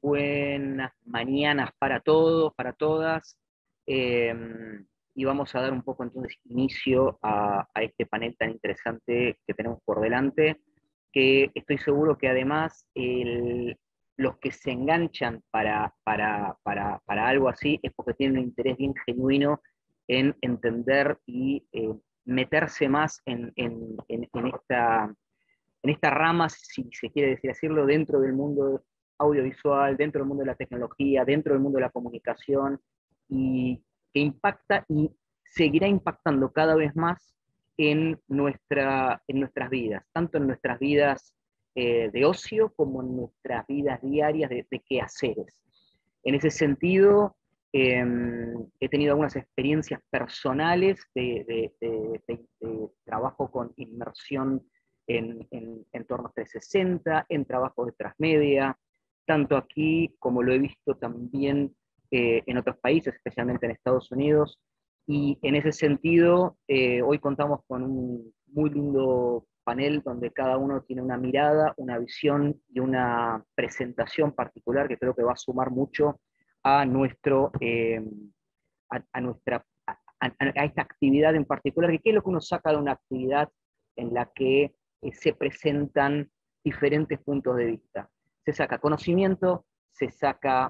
buenas mañanas para todos, para todas. Eh, y vamos a dar un poco entonces inicio a este panel tan interesante que tenemos por delante, que estoy seguro que además los que se enganchan para algo así es porque tienen un interés bien genuino en entender y meterse más en esta rama, si se quiere decirlo, dentro del mundo audiovisual, dentro del mundo de la tecnología, dentro del mundo de la comunicación, y que impacta y seguirá impactando cada vez más en nuestras vidas, tanto en nuestras vidas de ocio como en nuestras vidas diarias de quehaceres. En ese sentido, he tenido algunas experiencias personales de trabajo con inmersión en entornos 360, en trabajo de transmedia, tanto aquí como lo he visto también en otros países, especialmente en Estados Unidos. Y en ese sentido, hoy contamos con un muy lindo panel donde cada uno tiene una mirada, una visión y una presentación particular que creo que va a sumar mucho a, nuestro, a nuestra, a esta actividad en particular, que qué es lo que uno saca de una actividad en la que se presentan diferentes puntos de vista. Se saca conocimiento, se saca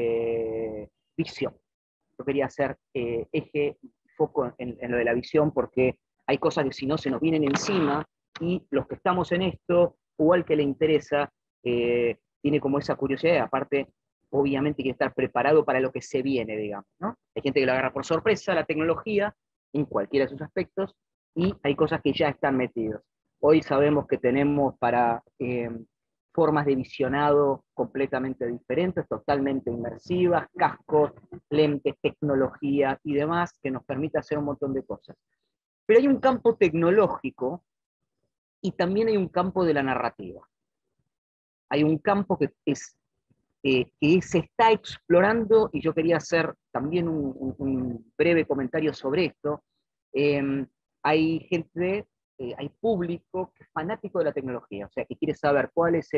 visión. Yo quería hacer eje, foco en lo de la visión, porque hay cosas que si no se nos vienen encima, y los que estamos en esto, o al que le interesa, tiene como esa curiosidad, aparte, obviamente, quiere estar preparado para lo que se viene, digamos, ¿no? Hay gente que lo agarra por sorpresa, la tecnología, en cualquiera de sus aspectos, y hay cosas que ya están metidos. Hoy sabemos que tenemos para formas de visionado completamente diferentes, totalmente inmersivas, cascos, lentes, tecnología y demás, que nos permite hacer un montón de cosas. Pero hay un campo tecnológico y también hay un campo de la narrativa. Hay un campo que se está explorando, y yo quería hacer también un breve comentario sobre esto. Hay gente, hay público que es fanático de la tecnología, o sea, que quiere saber cuál es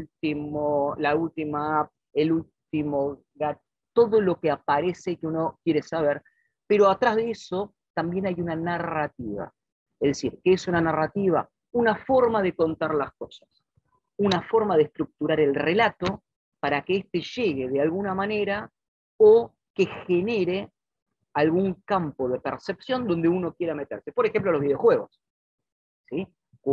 la última app, el último todo lo que aparece que uno quiere saber, pero atrás de eso también hay una narrativa. Es decir, ¿qué es una narrativa? Una forma de contar las cosas, una forma de estructurar el relato para que éste llegue de alguna manera o que genere algún campo de percepción donde uno quiera meterse. Por ejemplo, los videojuegos. ¿Sí?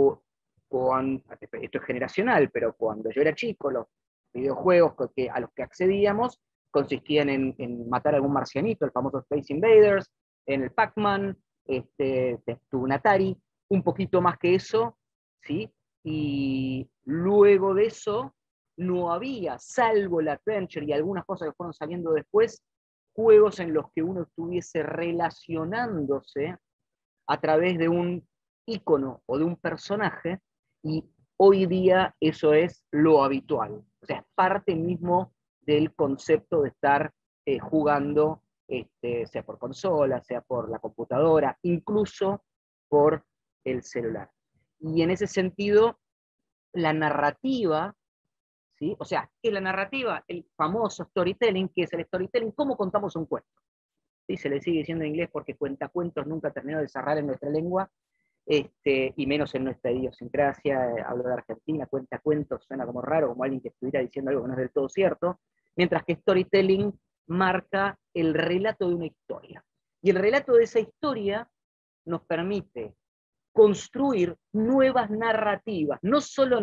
Esto es generacional, pero cuando yo era chico, los videojuegos a los que accedíamos consistían en matar a algún marcianito, el famoso Space Invaders, en el Pac-Man, tuve un Atari, un poquito más que eso, ¿sí? Y luego de eso no había, salvo el Adventure y algunas cosas que fueron saliendo después, juegos en los que uno estuviese relacionándose a través de un ícono o de un personaje, y hoy día eso es lo habitual. O sea, es parte mismo del concepto de estar jugando, sea por consola, sea por la computadora, incluso por el celular. Y en ese sentido, la narrativa, ¿sí? O sea, ¿qué es la narrativa? El famoso storytelling, que es el storytelling, ¿cómo contamos un cuento? ¿Sí? Se le sigue diciendo en inglés porque cuentacuentos nunca terminó de cerrar en nuestra lengua, y menos en nuestra idiosincrasia. Hablo de Argentina, cuentacuentos suena como raro, como alguien que estuviera diciendo algo que no es del todo cierto, mientras que storytelling marca el relato de una historia. Y el relato de esa historia nos permite construir nuevas narrativas, no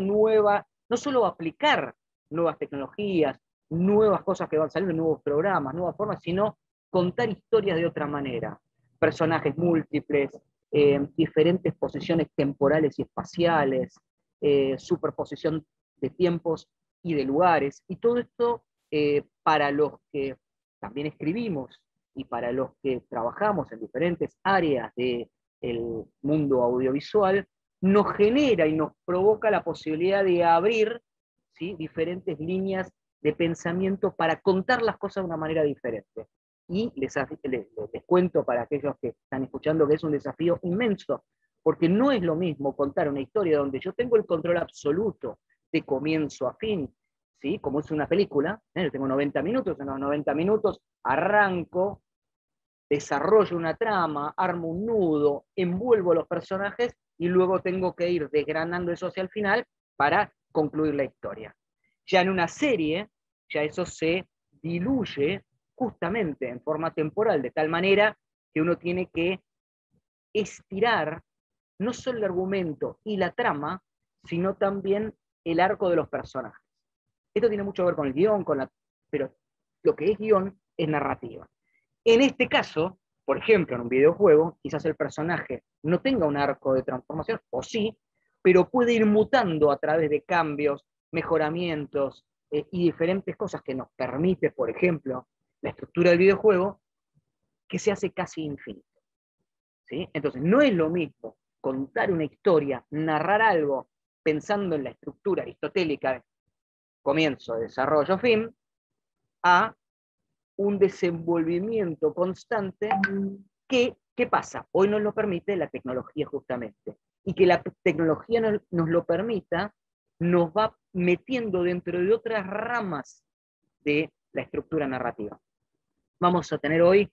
solo aplicar nuevas tecnologías, nuevas cosas que van saliendo, nuevos programas, nuevas formas, sino contar historias de otra manera. Personajes múltiples, diferentes posiciones temporales y espaciales, superposición de tiempos y de lugares, y todo esto para los que también escribimos y para los que trabajamos en diferentes áreas del mundo audiovisual, nos genera y nos provoca la posibilidad de abrir, ¿sí?, diferentes líneas de pensamiento para contar las cosas de una manera diferente. Y les cuento para aquellos que están escuchando que es un desafío inmenso, porque no es lo mismo contar una historia donde yo tengo el control absoluto de comienzo a fin, ¿sí? Como es una película, yo tengo 90 minutos, en los 90 minutos arranco, desarrollo una trama, armo un nudo, envuelvo los personajes y luego tengo que ir desgranando eso hacia el final para concluir la historia. Ya en una serie, ya eso se diluye justamente en forma temporal, de tal manera que uno tiene que estirar no solo el argumento y la trama, sino también el arco de los personajes. Esto tiene mucho que ver con el guión, pero lo que es guión es narrativa. En este caso, por ejemplo, en un videojuego, quizás el personaje no tenga un arco de transformación, o sí, pero puede ir mutando a través de cambios, mejoramientos y diferentes cosas que nos permite, por ejemplo, la estructura del videojuego, que se hace casi infinito. ¿Sí? Entonces, no es lo mismo contar una historia, narrar algo pensando en la estructura aristotélica de comienzo, desarrollo, fin, a un desenvolvimiento constante que, ¿qué pasa? Hoy nos lo permite la tecnología justamente. Y que la tecnología nos lo permita, nos va metiendo dentro de otras ramas de la estructura narrativa. Vamos a tener hoy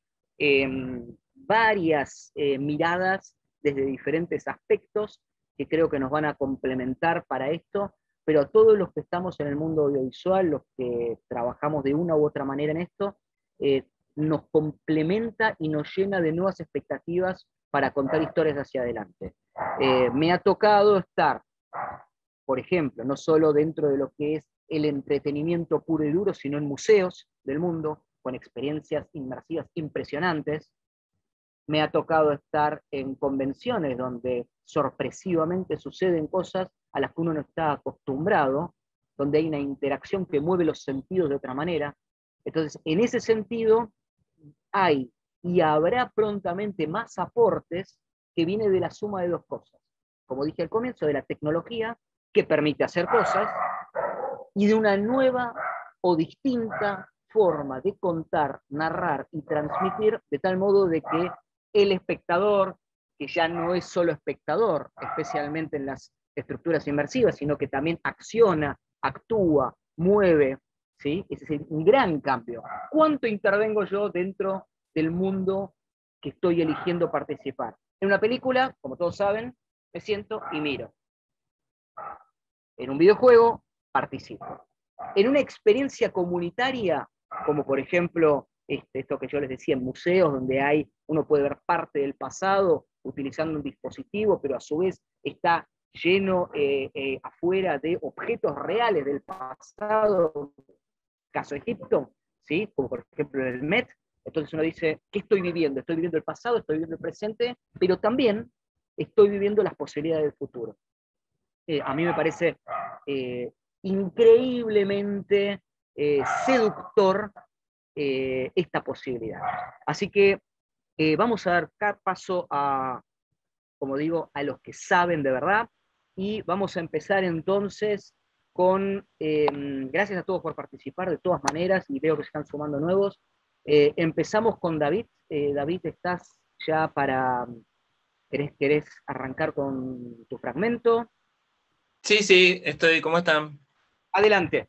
varias miradas desde diferentes aspectos que creo que nos van a complementar para esto, pero a todos los que estamos en el mundo audiovisual, los que trabajamos de una u otra manera en esto, nos complementa y nos llena de nuevas expectativas para contar historias hacia adelante. Me ha tocado estar, por ejemplo, no solo dentro de lo que es el entretenimiento puro y duro, sino en museos del mundo, con experiencias inmersivas impresionantes. Me ha tocado estar en convenciones donde sorpresivamente suceden cosas a las que uno no está acostumbrado, donde hay una interacción que mueve los sentidos de otra manera. Entonces, en ese sentido, hay y habrá prontamente más aportes que viene de la suma de dos cosas. Como dije al comienzo, de la tecnología, que permite hacer cosas, y de una nueva o distinta forma de contar, narrar y transmitir, de tal modo de que el espectador, que ya no es solo espectador, especialmente en las estructuras inmersivas, sino que también acciona, actúa, mueve, ¿sí? Es decir, un gran cambio. ¿Cuánto intervengo yo dentro del mundo que estoy eligiendo participar? En una película, como todos saben, me siento y miro. En un videojuego, participo. En una experiencia comunitaria, como por ejemplo esto que yo les decía, en museos donde uno puede ver parte del pasado utilizando un dispositivo, pero a su vez está lleno afuera de objetos reales del pasado, caso Egipto, ¿sí? Como por ejemplo el Met. Entonces uno dice, ¿qué estoy viviendo? Estoy viviendo el pasado, estoy viviendo el presente, pero también estoy viviendo las posibilidades del futuro. A mí me parece increíblemente seductor esta posibilidad. Así que vamos a dar paso a, como digo, a los que saben de verdad, y vamos a empezar entonces con, gracias a todos por participar de todas maneras, y veo que se están sumando nuevos. Empezamos con David. David, ¿estás ya para, querés arrancar con tu fragmento? Sí, sí, estoy. ¿Cómo están? Adelante.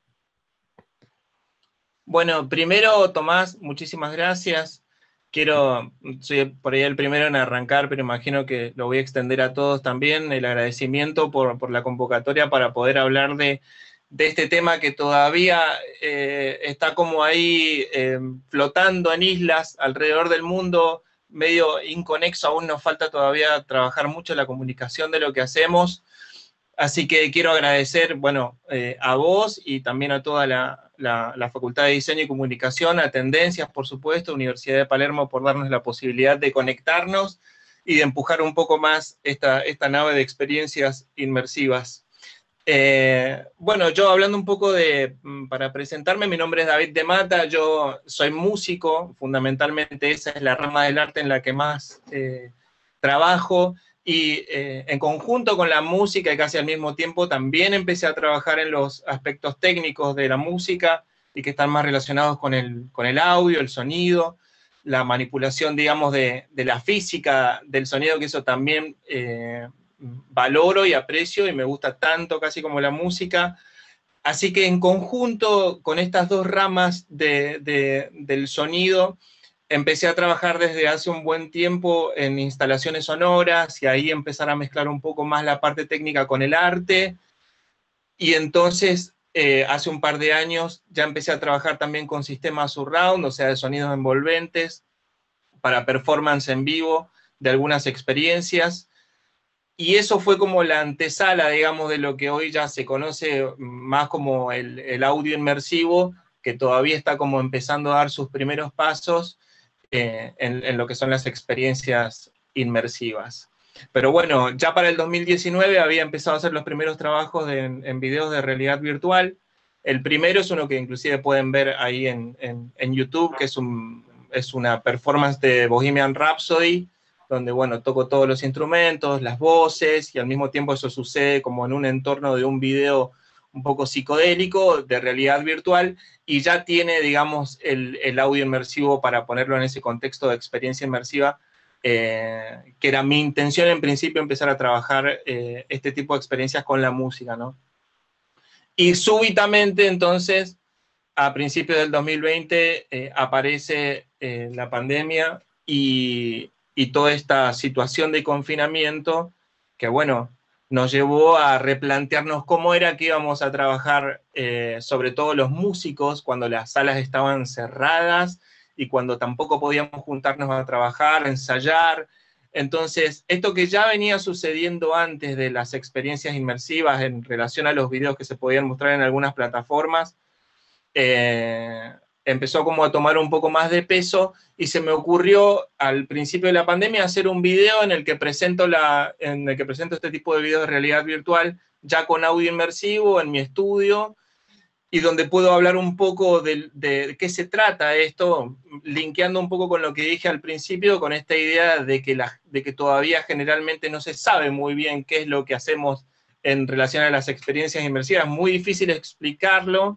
Bueno, primero, Tomás, muchísimas gracias. Soy por ahí el primero en arrancar, pero imagino que lo voy a extender a todos también, el agradecimiento por la convocatoria para poder hablar de este tema que todavía está como ahí flotando en islas alrededor del mundo, medio inconexo. Aún nos falta todavía trabajar mucho la comunicación de lo que hacemos. Así que quiero agradecer, bueno, a vos y también a toda la Facultad de Diseño y Comunicación, a Tendencias, por supuesto, Universidad de Palermo, por darnos la posibilidad de conectarnos y de empujar un poco más esta nave de experiencias inmersivas. Bueno, yo hablando un poco para presentarme, mi nombre es David de Mata, yo soy músico, fundamentalmente esa es la rama del arte en la que más trabajo. Y en conjunto con la música y casi al mismo tiempo también empecé a trabajar en los aspectos técnicos de la música y que están más relacionados con el audio, el sonido, la manipulación, digamos, de la física del sonido, que eso también valoro y aprecio y me gusta tanto casi como la música. Así que en conjunto con estas dos ramas del sonido, empecé a trabajar desde hace un buen tiempo en instalaciones sonoras y ahí empezar a mezclar un poco más la parte técnica con el arte. Y entonces, hace un par de años, ya empecé a trabajar también con sistemas surround, o sea, de sonidos envolventes, para performance en vivo de algunas experiencias. Y eso fue como la antesala, digamos, de lo que hoy ya se conoce más como el audio inmersivo, que todavía está como empezando a dar sus primeros pasos en lo que son las experiencias inmersivas. Pero bueno, ya para el 2019 había empezado a hacer los primeros trabajos en videos de realidad virtual. El primero es uno que inclusive pueden ver ahí en YouTube, que es una performance de Bohemian Rhapsody, donde, bueno, toco todos los instrumentos, las voces, y al mismo tiempo eso sucede como en un entorno de un video un poco psicodélico, de realidad virtual, y ya tiene, digamos, el audio inmersivo para ponerlo en ese contexto de experiencia inmersiva, que era mi intención en principio empezar a trabajar este tipo de experiencias con la música, ¿no? Y súbitamente, entonces, a principios del 2020 aparece la pandemia y toda esta situación de confinamiento que, bueno, nos llevó a replantearnos cómo era que íbamos a trabajar, sobre todo los músicos, cuando las salas estaban cerradas y cuando tampoco podíamos juntarnos a trabajar, a ensayar. Entonces, esto que ya venía sucediendo antes de las experiencias inmersivas en relación a los videos que se podían mostrar en algunas plataformas, empezó como a tomar un poco más de peso y se me ocurrió al principio de la pandemia hacer un video en el que presento este tipo de videos de realidad virtual ya con audio inmersivo en mi estudio y donde puedo hablar un poco de qué se trata esto, linkeando un poco con lo que dije al principio, con esta idea de que todavía generalmente no se sabe muy bien qué es lo que hacemos en relación a las experiencias inmersivas. Es muy difícil explicarlo,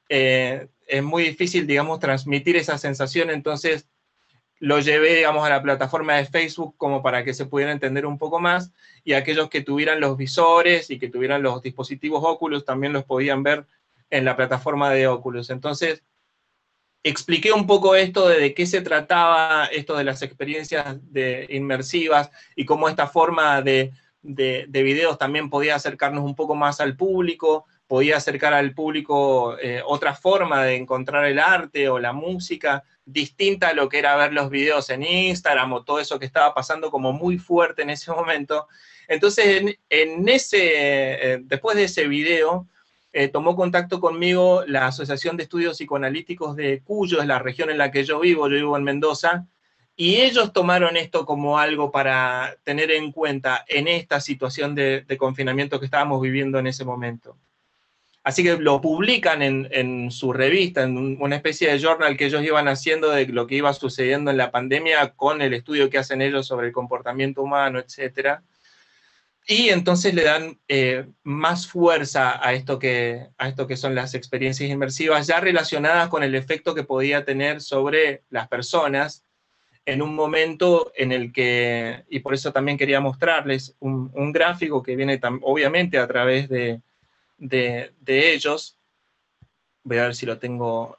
es muy difícil, digamos, transmitir esa sensación, entonces lo llevé, digamos, a la plataforma de Facebook como para que se pudiera entender un poco más, y aquellos que tuvieran los visores y que tuvieran los dispositivos Oculus también los podían ver en la plataforma de Oculus. Entonces, expliqué un poco esto de qué se trataba, esto de las experiencias inmersivas, y cómo esta forma de videos también podía acercarnos un poco más al público, podía acercar al público otra forma de encontrar el arte o la música, distinta a lo que era ver los videos en Instagram o todo eso que estaba pasando como muy fuerte en ese momento. Entonces, después de ese video, tomó contacto conmigo la Asociación de Estudios Psicoanalíticos de Cuyo, es la región en la que yo vivo en Mendoza, y ellos tomaron esto como algo para tener en cuenta en esta situación de confinamiento que estábamos viviendo en ese momento. Así que lo publican en su revista, en una especie de journal que ellos iban haciendo de lo que iba sucediendo en la pandemia con el estudio que hacen ellos sobre el comportamiento humano, etcétera. Y entonces le dan más fuerza a esto que son las experiencias inmersivas, ya relacionadas con el efecto que podía tener sobre las personas en un momento en el que, y por eso también quería mostrarles un gráfico que viene obviamente a través de ellos. Voy a ver si lo tengo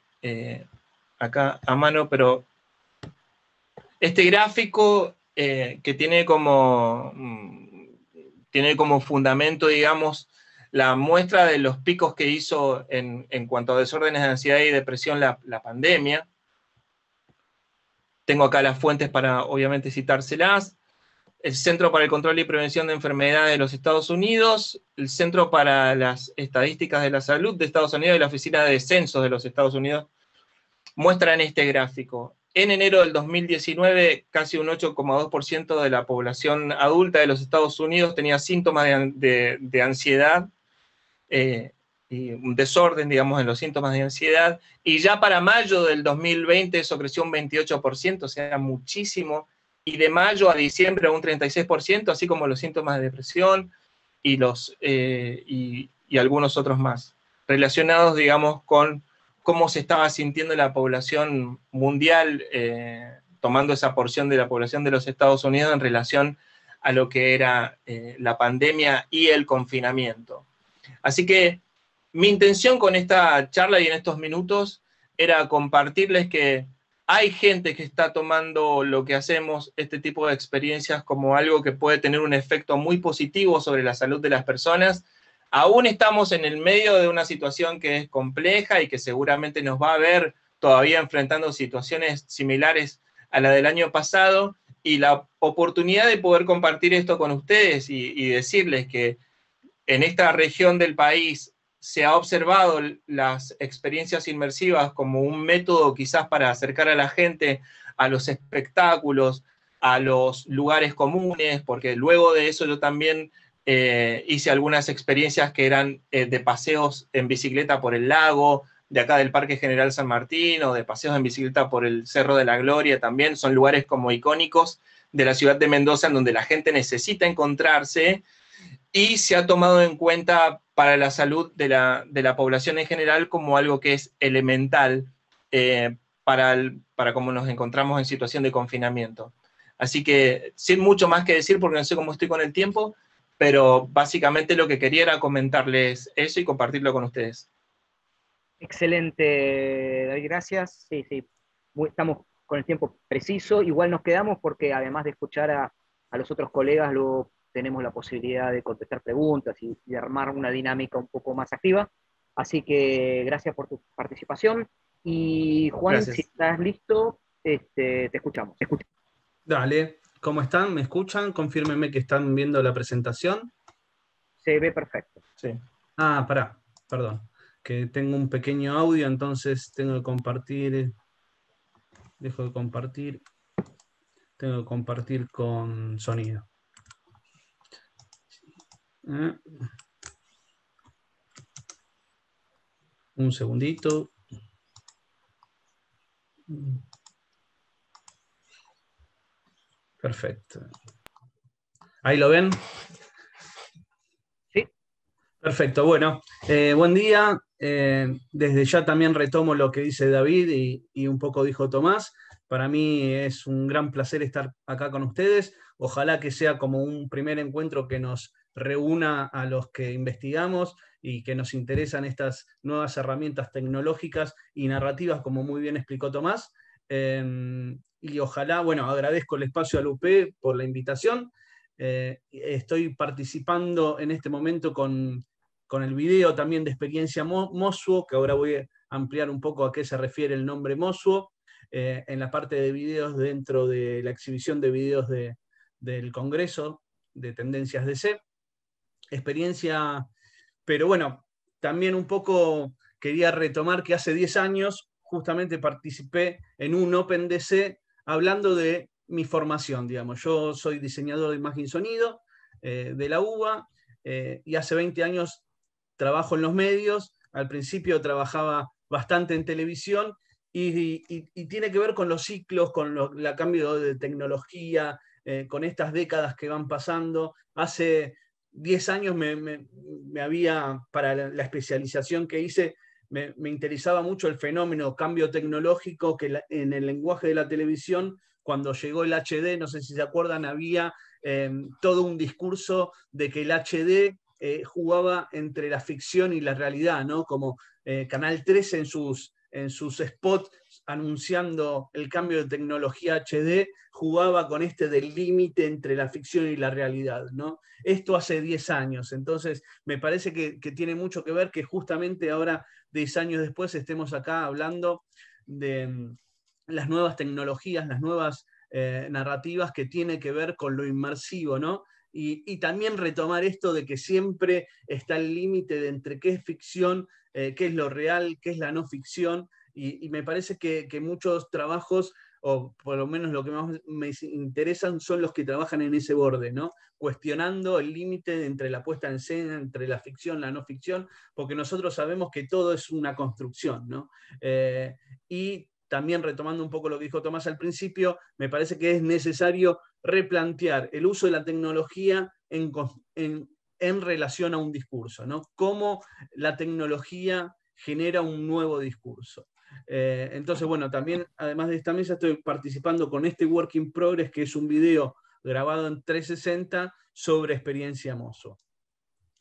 acá a mano, pero este gráfico que tiene como fundamento, digamos, la muestra de los picos que hizo en cuanto a desórdenes de ansiedad y depresión la pandemia. Tengo acá las fuentes para, obviamente, citárselas. El Centro para el Control y Prevención de Enfermedades de los Estados Unidos, el Centro para las Estadísticas de la Salud de Estados Unidos y la Oficina de Censos de los Estados Unidos muestran este gráfico. En enero del 2019, casi un 8,2% de la población adulta de los Estados Unidos tenía síntomas de ansiedad, y un desorden, digamos, en los síntomas de ansiedad, y ya para mayo del 2020 eso creció un 28%, o sea, muchísimo, y de mayo a diciembre un 36%, así como los síntomas de depresión y algunos otros más, relacionados, digamos, con cómo se estaba sintiendo la población mundial, tomando esa porción de la población de los Estados Unidos en relación a lo que era la pandemia y el confinamiento. Así que mi intención con esta charla y en estos minutos era compartirles que hay gente que está tomando lo que hacemos, este tipo de experiencias, como algo que puede tener un efecto muy positivo sobre la salud de las personas. Aún estamos en el medio de una situación que es compleja y que seguramente nos va a ver todavía enfrentando situaciones similares a la del año pasado, y la oportunidad de poder compartir esto con ustedes y decirles que en esta región del país se ha observado las experiencias inmersivas como un método quizás para acercar a la gente a los espectáculos, a los lugares comunes, porque luego de eso yo también hice algunas experiencias que eran de paseos en bicicleta por el lago, de acá del Parque General San Martín, o de paseos en bicicleta por el Cerro de la Gloria también. Son lugares como icónicos de la ciudad de Mendoza en donde la gente necesita encontrarse, y se ha tomado en cuenta para la salud de la población en general como algo que es elemental para cómo nos encontramos en situación de confinamiento. Así que sin mucho más que decir, porque no sé cómo estoy con el tiempo, pero básicamente lo que quería era comentarles eso y compartirlo con ustedes. Excelente, David, gracias. Sí, sí, estamos con el tiempo preciso. Igual nos quedamos porque además de escuchar a los otros colegas, luego tenemos la posibilidad de contestar preguntas y armar una dinámica un poco más activa. Así que gracias por tu participación. Y Juan, si Gracias. estás listo, te escuchamos. Dale, ¿cómo están? ¿Me escuchan? Confírmenme que están viendo la presentación. Se ve perfecto. Sí. Ah, perdón, que tengo un pequeño audio, entonces tengo que compartir. Dejo de compartir. Tengo que compartir con sonido. Un segundito. Perfecto. ¿Ahí lo ven? Sí. Perfecto, bueno, buen día. Desde ya también retomo lo que dice David y un poco dijo Tomás. Para mí es un gran placer estar acá con ustedes. Ojalá que sea como un primer encuentro que nos reúna a los que investigamos y que nos interesan estas nuevas herramientas tecnológicas y narrativas, como muy bien explicó Tomás. Y ojalá, bueno, agradezco el espacio a Lupe por la invitación. Estoy participando en este momento con el video también de Experiencia Mosuo, que ahora voy a ampliar un poco a qué se refiere el nombre Mosuo, en la parte de videos dentro de la exhibición de videos del Congreso de Tendencias DC. Experiencia, pero bueno, también un poco quería retomar que hace 10 años justamente participé en un OpenDC hablando de mi formación, digamos. Yo soy diseñador de imagen y sonido de la UBA y hace 20 años trabajo en los medios. Al principio trabajaba bastante en televisión y tiene que ver con los ciclos, con el cambio de tecnología, con estas décadas que van pasando. Hace 10 años para la especialización que hice, me interesaba mucho el fenómeno cambio tecnológico que en el lenguaje de la televisión, cuando llegó el HD, no sé si se acuerdan, había todo un discurso de que el HD jugaba entre la ficción y la realidad, ¿no? Como Canal 13 en sus spots anunciando el cambio de tecnología HD, jugaba con del límite entre la ficción y la realidad, ¿no? Esto hace 10 años, entonces me parece que tiene mucho que ver que justamente ahora, 10 años después, estemos acá hablando de las nuevas tecnologías, las nuevas narrativas que tienen que ver con lo inmersivo, ¿no? Y también retomar esto de que siempre está el límite de entre qué es ficción, qué es lo real, qué es la no ficción, y me parece que muchos trabajos, o por lo menos lo que más me interesan, son los que trabajan en ese borde, ¿no? Cuestionando el límite entre la puesta en escena, entre la ficción, la no ficción, porque nosotros sabemos que todo es una construcción, ¿no? Y también retomando un poco lo que dijo Tomás al principio, me parece que es necesario replantear el uso de la tecnología en relación a un discurso, ¿no? Cómo la tecnología genera un nuevo discurso. Entonces, bueno, también, además de esta mesa, estoy participando con este Work in Progress, que es un video grabado en 360 sobre Experiencia Mosuo.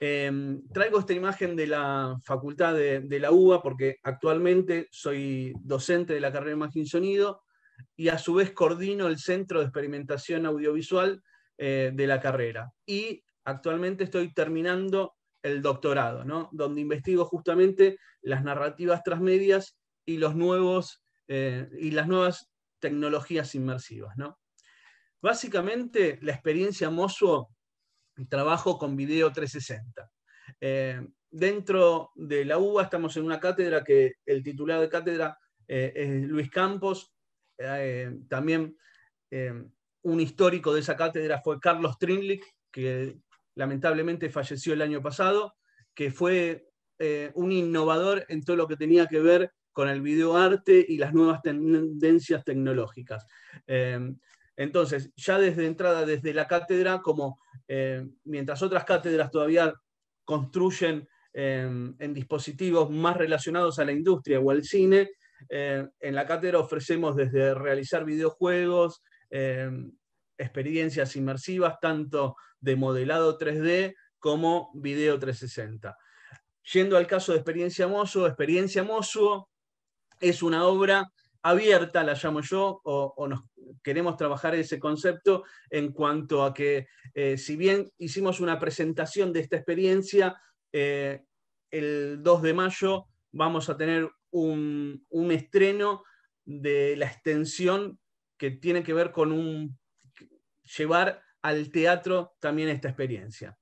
Traigo esta imagen de la facultad de la UBA porque actualmente soy docente de la carrera de Imagen y Sonido y a su vez coordino el Centro de Experimentación Audiovisual de la carrera. Y actualmente estoy terminando el doctorado, ¿no? Donde investigo justamente las narrativas transmedias y, las nuevas tecnologías inmersivas, ¿no? Básicamente, la experiencia Mosuo, trabajo con Video 360. Dentro de la UBA estamos en una cátedra que el titular de cátedra es Luis Campos. También un histórico de esa cátedra fue Carlos Trinlich, que lamentablemente falleció el año pasado, que fue un innovador en todo lo que tenía que ver con el videoarte y las nuevas tendencias tecnológicas. Entonces, ya desde entrada, desde la cátedra, como mientras otras cátedras todavía construyen en dispositivos más relacionados a la industria o al cine, en la cátedra ofrecemos desde realizar videojuegos, experiencias inmersivas, tanto de modelado 3D como video 360. Yendo al caso de Experiencia Mosuo es una obra abierta, la llamo yo, o nos queremos trabajar ese concepto en cuanto a que, si bien hicimos una presentación de esta experiencia, el 2 de mayo vamos a tener un estreno de la extensión que tiene que ver con llevar al teatro también esta experiencia.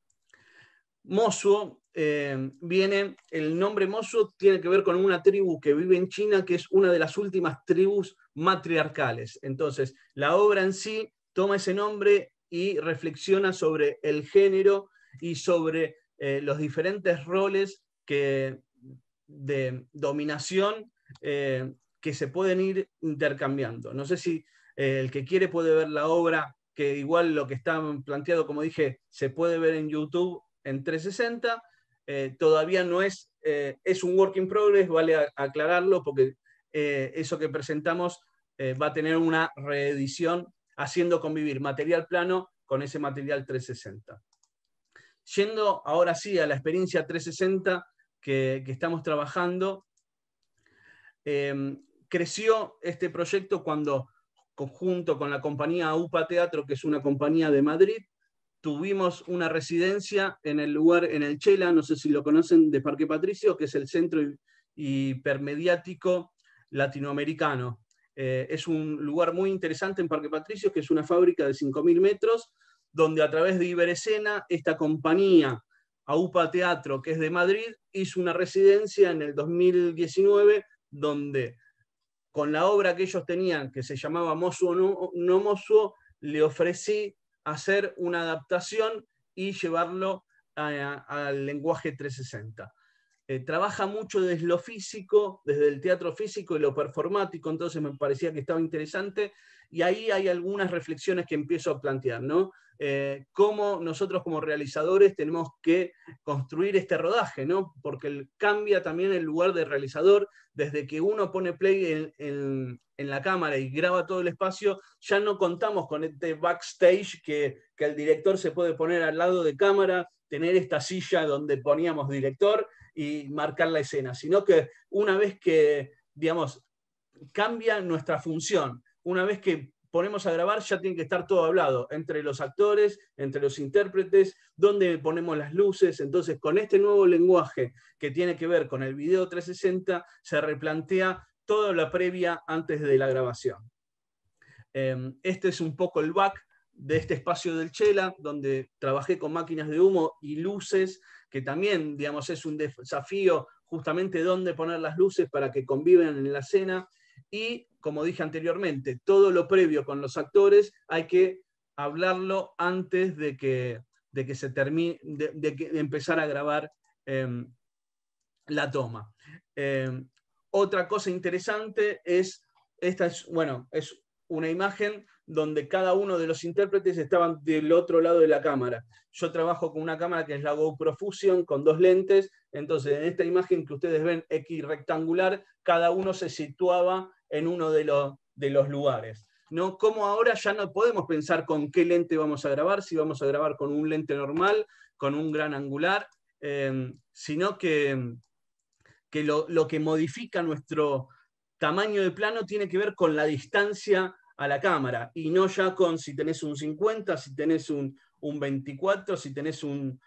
Mosuo el nombre Mosuo tiene que ver con una tribu que vive en China, que es una de las últimas tribus matriarcales. Entonces, la obra en sí toma ese nombre y reflexiona sobre el género y sobre los diferentes roles de dominación que se pueden ir intercambiando. No sé si el que quiere puede ver la obra, que igual lo que está planteado, como dije, se puede ver en YouTube en 360. Todavía no es un work in progress, vale aclararlo, porque eso que presentamos va a tener una reedición haciendo convivir material plano con ese material 360. Yendo ahora sí a la experiencia 360 que estamos trabajando, creció este proyecto cuando, junto con la compañía UPA Teatro, que es una compañía de Madrid, tuvimos una residencia en el lugar, en el Chela, no sé si lo conocen, de Parque Patricio, que es el centro hipermediático latinoamericano. Es un lugar muy interesante en Parque Patricio, que es una fábrica de 5.000 metros, donde a través de Iberescena, esta compañía AUPA Teatro, que es de Madrid, hizo una residencia en el 2019, donde con la obra que ellos tenían, que se llamaba Mosuo no Mosuo, le ofrecí hacer una adaptación y llevarlo al lenguaje 360. Trabaja mucho desde lo físico, desde el teatro físico y lo performático, entonces me parecía que estaba interesante, y ahí hay algunas reflexiones que empiezo a plantear, ¿no? Cómo nosotros como realizadores tenemos que construir este rodaje, ¿no? Porque cambia también el lugar de realizador, desde que uno pone play en la cámara y graba todo el espacio, ya no contamos con este backstage que el director se puede poner al lado de cámara, tener esta silla donde poníamos director y marcar la escena, sino que una vez que, digamos, cambia nuestra función, una vez que ponemos a grabar ya tiene que estar todo hablado, entre los actores, entre los intérpretes, dónde ponemos las luces. Entonces, con este nuevo lenguaje que tiene que ver con el video 360, se replantea toda la previa antes de la grabación. Este es un poco el back de este espacio del Chela, donde trabajé con máquinas de humo y luces, que también, digamos, es un desafío justamente dónde poner las luces para que convivan en la escena. Y, como dije anteriormente, todo lo previo con los actores hay que hablarlo antes de que se termine, de empezar a grabar la toma. Otra cosa interesante es, esta es una imagen donde cada uno de los intérpretes estaban del otro lado de la cámara. Yo trabajo con una cámara que es la GoPro Fusion con 2 lentes, entonces en esta imagen que ustedes ven X rectangular, cada uno se situaba en uno de los lugares. ¿no? Cómo ahora ya no podemos pensar con qué lente vamos a grabar, si vamos a grabar con un lente normal, con un gran angular, sino que lo que modifica nuestro tamaño de plano tiene que ver con la distancia a la cámara, y no ya con si tenés un 50, si tenés un 24, si tenés un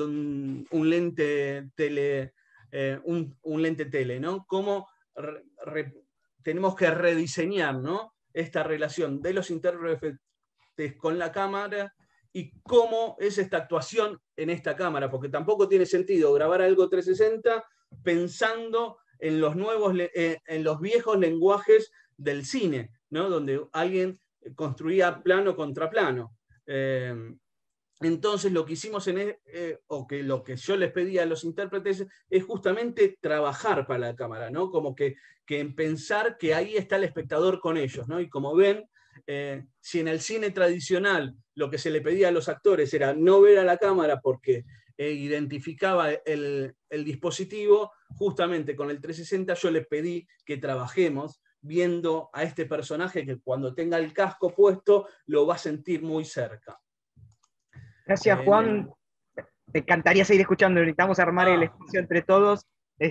lente tele, un lente tele, ¿no? Cómo tenemos que rediseñar, ¿no?, esta relación de los intérpretes con la cámara y cómo es esta actuación en esta cámara, porque tampoco tiene sentido grabar algo 360 pensando en los viejos lenguajes del cine, ¿no?, donde alguien construía plano contra plano. Entonces lo que hicimos lo que yo les pedí a los intérpretes es justamente trabajar para la cámara, ¿no? Como que pensar que ahí está el espectador con ellos, ¿no? Y como ven, si en el cine tradicional lo que se le pedía a los actores era no ver a la cámara porque identificaba el dispositivo, justamente con el 360 yo les pedí que trabajemos viendo a este personaje que cuando tenga el casco puesto lo va a sentir muy cerca. Gracias, Juan. Te encantaría seguir escuchando, necesitamos armar el espacio entre todos. Sí.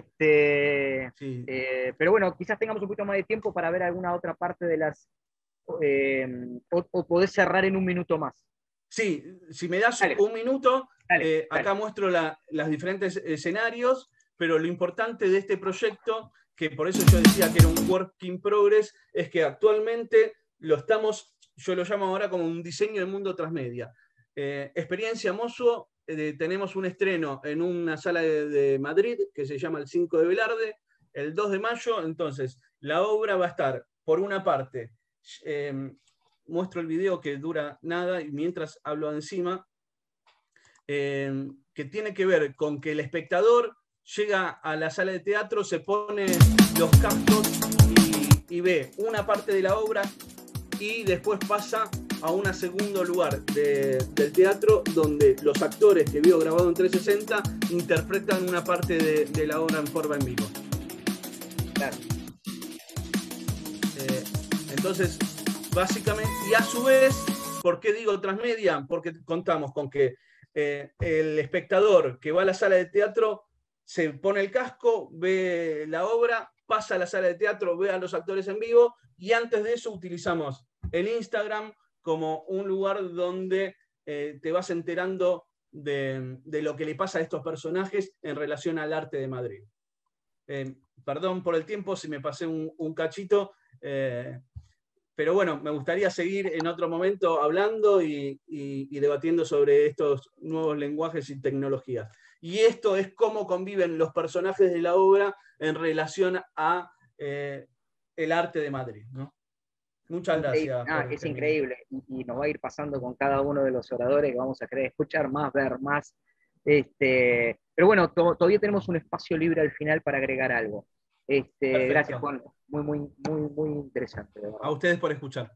Pero bueno, quizás tengamos un poquito más de tiempo para ver alguna otra parte de las... o podés cerrar en un minuto más. Sí, si me das un minuto, acá muestro los diferentes escenarios, pero lo importante de este proyecto, que por eso yo decía que era un work in progress, es que actualmente yo lo llamo ahora como un diseño del mundo transmedia. Experiencia Mozo, tenemos un estreno en una sala de Madrid que se llama el 5 de Velarde, el 2 de mayo. Entonces, la obra va a estar, por una parte, muestro el video que dura nada y mientras hablo encima, que tiene que ver con que el espectador llega a la sala de teatro, se pone los cascos y ve una parte de la obra y después pasa a un segundo lugar del teatro donde los actores que vio grabado en 360 interpretan una parte de la obra en forma en vivo. Claro. Entonces, básicamente, y a su vez, ¿por qué digo transmedia? Porque contamos con que el espectador que va a la sala de teatro se pone el casco, ve la obra, pasa a la sala de teatro, ve a los actores en vivo, y antes de eso utilizamos el Instagram como un lugar donde te vas enterando de lo que le pasa a estos personajes en relación al arte de Madrid. Perdón por el tiempo si me pasé un cachito, pero bueno, me gustaría seguir en otro momento hablando y debatiendo sobre estos nuevos lenguajes y tecnologías. Y esto es cómo conviven los personajes de la obra en relación a el arte de Madrid, ¿no? Muchas gracias. Es increíble, y nos va a ir pasando con cada uno de los oradores que vamos a querer escuchar más, ver más. Pero bueno, todavía tenemos un espacio libre al final para agregar algo. Gracias, Juan. Muy interesante. A ustedes por escuchar.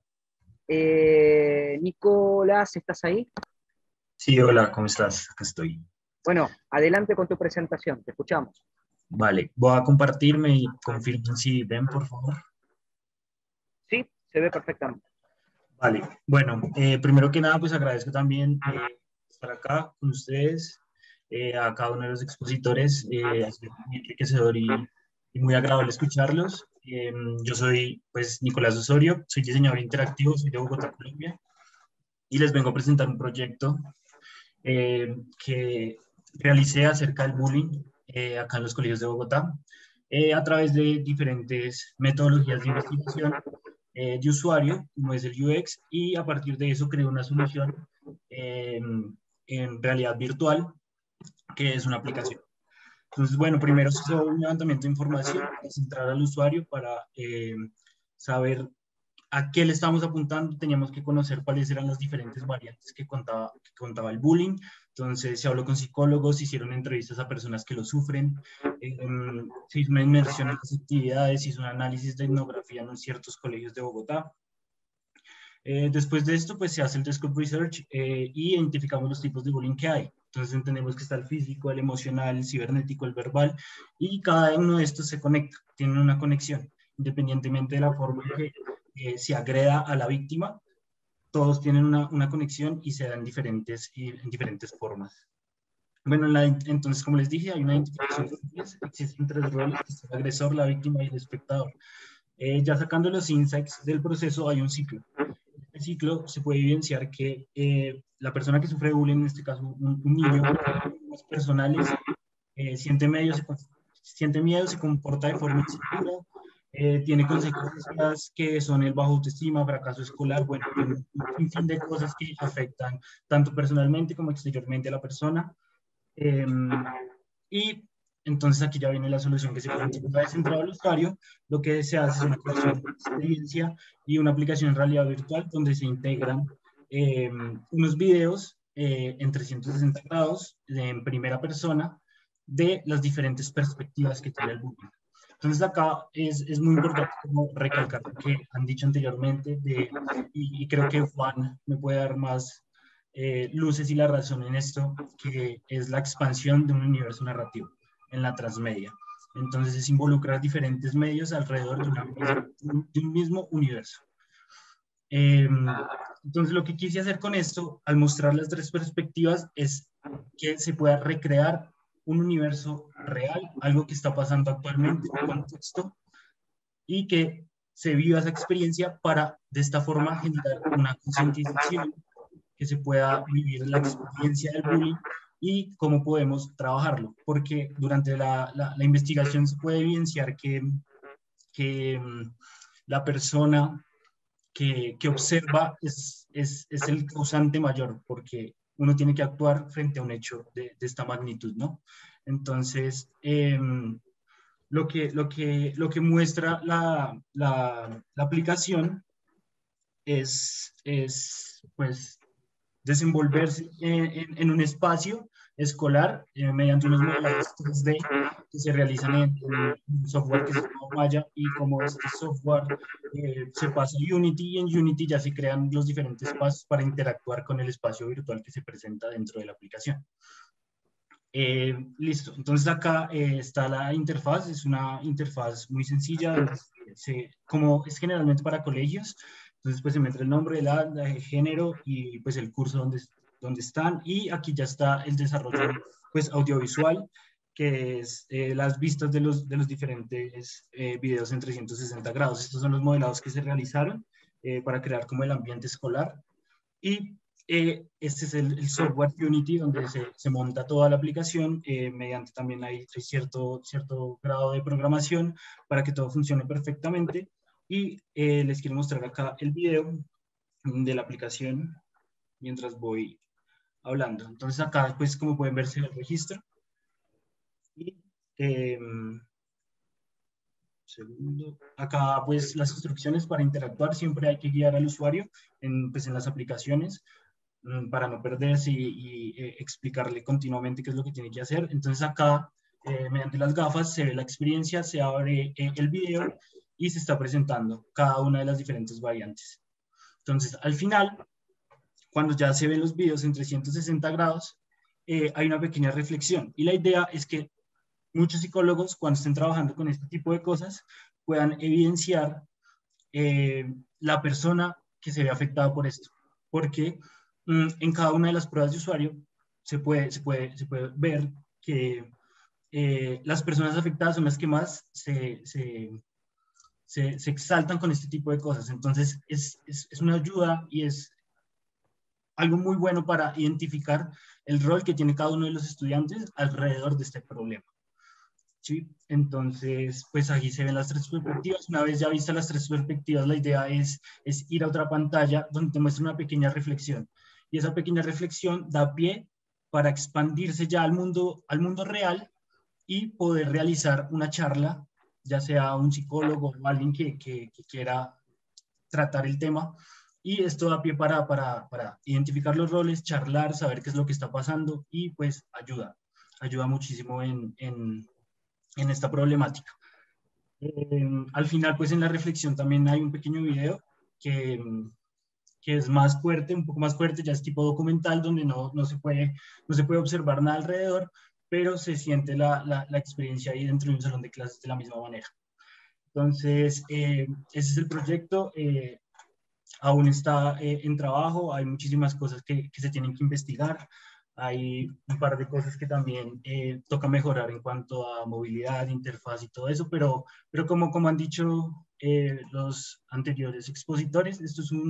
Nicolás, ¿estás ahí? Sí, hola, ¿cómo estás? Acá estoy. Bueno, adelante con tu presentación, te escuchamos. Vale, voy a compartirme y confirmen si ven, por favor. Sí, se ve perfectamente. Vale, bueno, primero que nada, pues agradezco también estar acá con ustedes, a cada uno de los expositores, ha sido muy enriquecedor y muy agradable escucharlos. Yo soy, pues, Nicolás Osorio, soy diseñador interactivo, soy de Bogotá, Colombia, y les vengo a presentar un proyecto que realicé acerca del bullying acá en los colegios de Bogotá, a través de diferentes metodologías de investigación de usuario, como es el UX, y a partir de eso creé una solución en realidad virtual, que es una aplicación. Entonces, bueno, primero se hizo un levantamiento de información para centrar al usuario, para saber a qué le estábamos apuntando. Teníamos que conocer cuáles eran las diferentes variantes que contaba el bullying. Entonces se habló con psicólogos, se hicieron entrevistas a personas que lo sufren, se hizo una inmersión en las actividades, se hizo un análisis de etnografía en ciertos colegios de Bogotá. Después de esto, pues se hace el Desktop Research y identificamos los tipos de bullying que hay. Entonces entendemos que está el físico, el emocional, el cibernético, el verbal, y cada uno de estos se conecta, tienen una conexión, independientemente de la forma en que se agreda a la víctima, todos tienen una conexión y se dan en diferentes formas. Bueno, entonces, como les dije, hay una identificación de roles, existen 3 roles, que es el agresor, la víctima y el espectador. Ya sacando los insights del proceso, hay un ciclo. En este ciclo se puede evidenciar que la persona que sufre bullying, en este caso un niño, los personales, siente miedo, se comporta de forma insegura, tiene consecuencias que son el bajo autoestima, fracaso escolar, bueno, un sinfín de cosas que afectan tanto personalmente como exteriormente a la persona. Y entonces aquí ya viene la solución que se puede hacer. Una vez entrado al usuario, lo que se hace es una creación de experiencia y una aplicación en realidad virtual donde se integran unos videos en 360 grados en primera persona de las diferentes perspectivas que tiene el bullying. Entonces acá es muy importante como recalcar lo que han dicho anteriormente y creo que Juan me puede dar más luces y la razón en esto, que es la expansión de un universo narrativo en la transmedia. Entonces es involucrar diferentes medios alrededor de un mismo universo. Entonces lo que quise hacer con esto, al mostrar las 3 perspectivas, es que se pueda recrear un universo real, algo que está pasando actualmente en el contexto, y que se viva esa experiencia para de esta forma generar una concientización, que se pueda vivir la experiencia del bullying y cómo podemos trabajarlo, porque durante la investigación se puede evidenciar que la persona que observa es el causante mayor, porque uno tiene que actuar frente a un hecho de esta magnitud, ¿no? Entonces, lo que muestra la aplicación es pues desenvolverse en un espacio escolar mediante unos modelos 3D que se realizan en un software que se llama Maya, y como este software se pasa a Unity, y en Unity ya se crean los diferentes pasos para interactuar con el espacio virtual que se presenta dentro de la aplicación. Listo, entonces acá está la interfaz, es una interfaz muy sencilla, como es generalmente para colegios. Entonces pues se mete el nombre, el género y pues el curso donde están, y aquí ya está el desarrollo pues audiovisual, que es las vistas de los diferentes videos en 360 grados. Estos son los modelados que se realizaron para crear como el ambiente escolar, y este es el software Unity, donde se monta toda la aplicación mediante también hay cierto grado de programación para que todo funcione perfectamente. Y les quiero mostrar acá el video de la aplicación mientras voy hablando. Entonces acá, pues como pueden ver, se ve el registro. Y, segundo, acá pues las instrucciones para interactuar, siempre hay que guiar al usuario pues, en las aplicaciones para no perderse y explicarle continuamente qué es lo que tiene que hacer. Entonces acá, mediante las gafas, se ve la experiencia, se abre el video y se está presentando cada una de las diferentes variantes. Entonces, al final, cuando ya se ven los videos en 360 grados, hay una pequeña reflexión. Y la idea es que muchos psicólogos, cuando estén trabajando con este tipo de cosas, puedan evidenciar la persona que se ve afectada por esto. Porque en cada una de las pruebas de usuario se puede ver que las personas afectadas son las que más se exaltan con este tipo de cosas. Entonces, es una ayuda y es algo muy bueno para identificar el rol que tiene cada uno de los estudiantes alrededor de este problema. ¿Sí? Entonces, pues aquí se ven las 3 perspectivas. Una vez ya vistas las 3 perspectivas, la idea es ir a otra pantalla donde te muestra una pequeña reflexión. Y esa pequeña reflexión da pie para expandirse ya al mundo real y poder realizar una charla, ya sea un psicólogo o alguien que quiera tratar el tema. Y esto da pie para identificar los roles, charlar, saber qué es lo que está pasando, y pues ayuda muchísimo en esta problemática. Al final, pues en la reflexión también hay un pequeño video que es más fuerte, un poco más fuerte, ya es tipo documental, donde no se puede observar nada alrededor, pero se siente la experiencia ahí dentro de un salón de clases de la misma manera. Entonces, ese es el proyecto. Aún está en trabajo, hay muchísimas cosas que se tienen que investigar, hay un par de cosas que también toca mejorar en cuanto a movilidad, interfaz y todo eso, pero como han dicho los anteriores expositores, esto es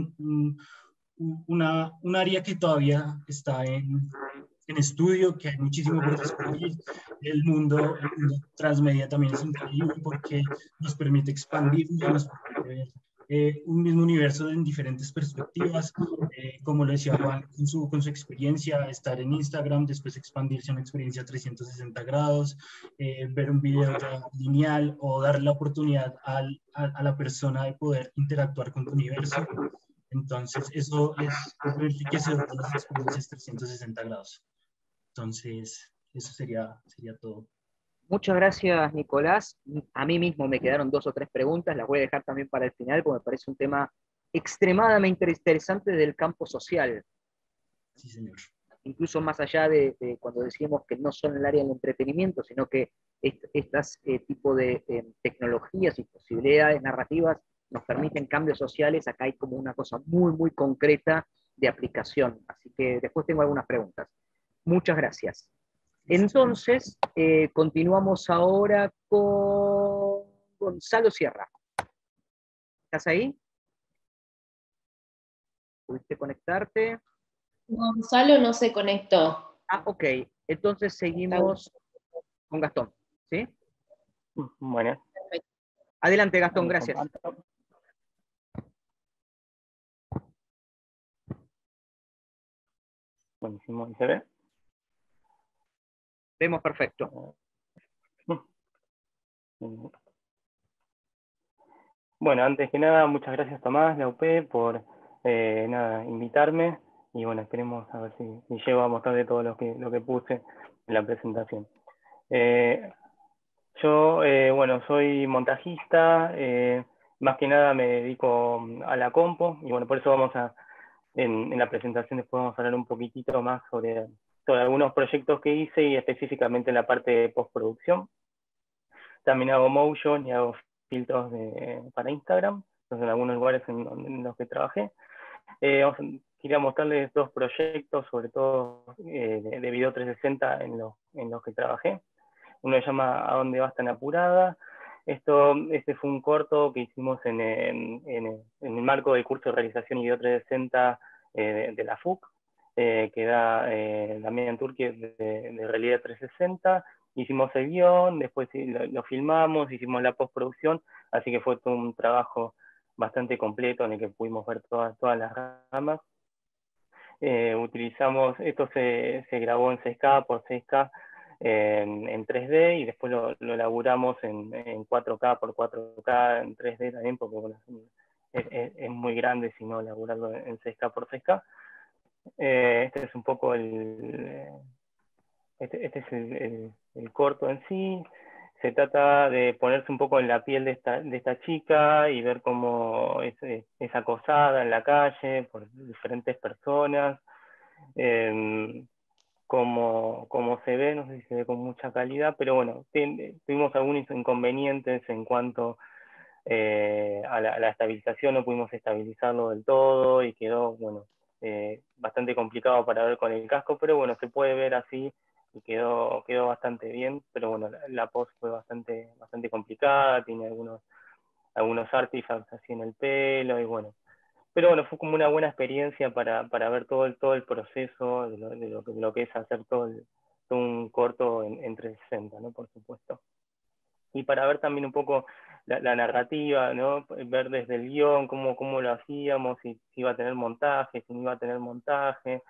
un área que todavía está en estudio, que hay muchísimo por descubrir. El mundo transmedia también es increíble porque nos permite expandirnos, nos permite ver un mismo universo en diferentes perspectivas, como lo decía Juan, con su experiencia, estar en Instagram, después expandirse a una experiencia 360 grados, ver un video ya lineal o dar la oportunidad a la persona de poder interactuar con tu universo. Entonces, eso es lo enriquecedor de las experiencias 360 grados. Entonces, eso sería todo. Muchas gracias, Nicolás. A mí mismo me quedaron 2 o 3 preguntas, las voy a dejar también para el final, porque me parece un tema extremadamente interesante del campo social, Sí, señor. incluso más allá de cuando decíamos que no son el área del entretenimiento, sino que estas tipo de tecnologías y posibilidades narrativas nos permiten cambios sociales. Acá hay como una cosa muy, muy concreta de aplicación. Así que después tengo algunas preguntas. Muchas gracias. Entonces, continuamos ahora con Gonzalo Sierra. ¿Estás ahí? ¿Pudiste conectarte? Gonzalo no se conectó. Ah, ok. Entonces seguimos con Gastón. ¿Sí? Bueno. Adelante, Gastón, gracias. Buenísimo, ¿se ve? Vemos perfecto. Bueno, antes que nada, muchas gracias Tomás, la UP, por invitarme, y bueno, esperemos a ver si llego a mostrarle todo lo que puse en la presentación. Yo, bueno, soy montajista, más que nada me dedico a la compo, y bueno, por eso en la presentación después vamos a hablar un poquitito más sobre algunos proyectos que hice, y específicamente en la parte de postproducción. También hago motion y hago filtros para Instagram, entonces en algunos lugares en los que trabajé. Quería mostrarles 2 proyectos, sobre todo de video 360 en los que trabajé. Uno se llama ¿A dónde vas tan apurada? Este fue un corto que hicimos en el marco del curso de realización y video 360 de la FUC, que da Damián Turki de Realidad 360. Hicimos el guión, después lo filmamos, hicimos la postproducción, así que fue todo un trabajo bastante completo en el que pudimos ver todas las ramas. Esto se grabó en 6K por 6K en 3D, y después lo elaboramos en 4K por 4K en 3D también, porque bueno, es muy grande si no elaborarlo en 6K por 6K. Este es un poco este es el corto en sí. Se trata de ponerse un poco en la piel de esta chica y ver cómo es acosada en la calle por diferentes personas. Como se ve, no sé si se ve con mucha calidad, pero bueno, tuvimos algunos inconvenientes en cuanto a la estabilización. No pudimos estabilizarlo del todo y quedó, bueno, bastante complicado para ver con el casco, pero bueno, se puede ver así y quedó bastante bien. Pero bueno, la post fue bastante complicada, tiene algunos artifacts así en el pelo, y bueno, pero bueno, fue como una buena experiencia para ver todo el proceso de lo que es hacer todo un corto en 360, ¿no? Por supuesto. Y para ver también un poco la narrativa, ¿no? Ver desde el guión cómo lo hacíamos, si iba a tener montaje, si no iba a tener montaje.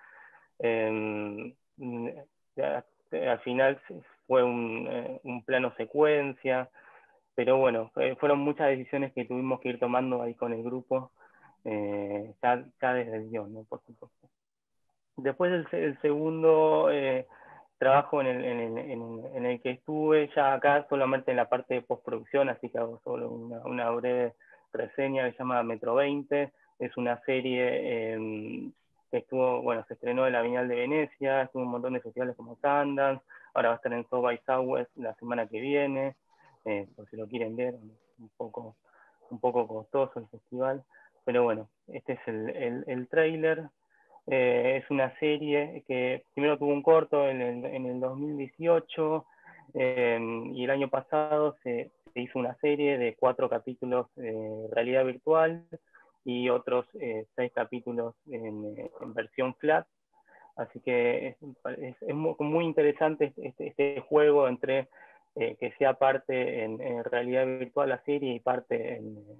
Al final fue un plano secuencia, pero bueno, fueron muchas decisiones que tuvimos que ir tomando ahí con el grupo, ya desde el guión, ¿no? Por supuesto. Después el segundo trabajo en el que estuve, ya acá solamente en la parte de postproducción, así que hago solo una breve reseña, que se llama Metro 20. Es una serie que bueno, se estrenó en la Bienal de Venecia, estuvo en un montón de festivales como Sundance, ahora va a estar en South by Southwest la semana que viene, por si lo quieren ver, un poco costoso el festival, pero bueno, este es el tráiler. Es una serie que primero tuvo un corto en el 2018, y el año pasado se hizo una serie de 4 capítulos de realidad virtual y otros 6 capítulos en versión flat. Así que es muy interesante este juego entre que sea parte en realidad virtual la serie y parte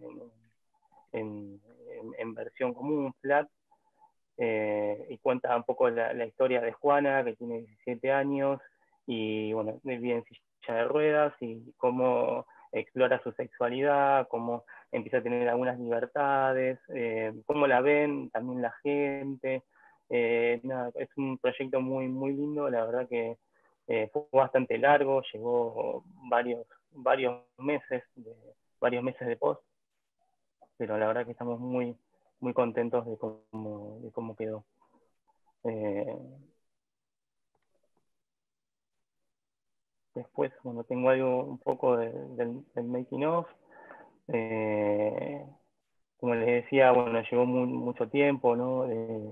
en versión común, flat. Y cuenta un poco la historia de Juana, que tiene 17 años, y bueno, vive en silla de ruedas, y cómo explora su sexualidad, cómo empieza a tener algunas libertades, cómo la ven también la gente. Nada, es un proyecto muy lindo, la verdad que fue bastante largo, llevó varios meses de post, pero la verdad que estamos muy contentos de cómo quedó. Después, bueno, tengo algo un poco del making of. Como les decía, bueno, llevó mucho tiempo, ¿no?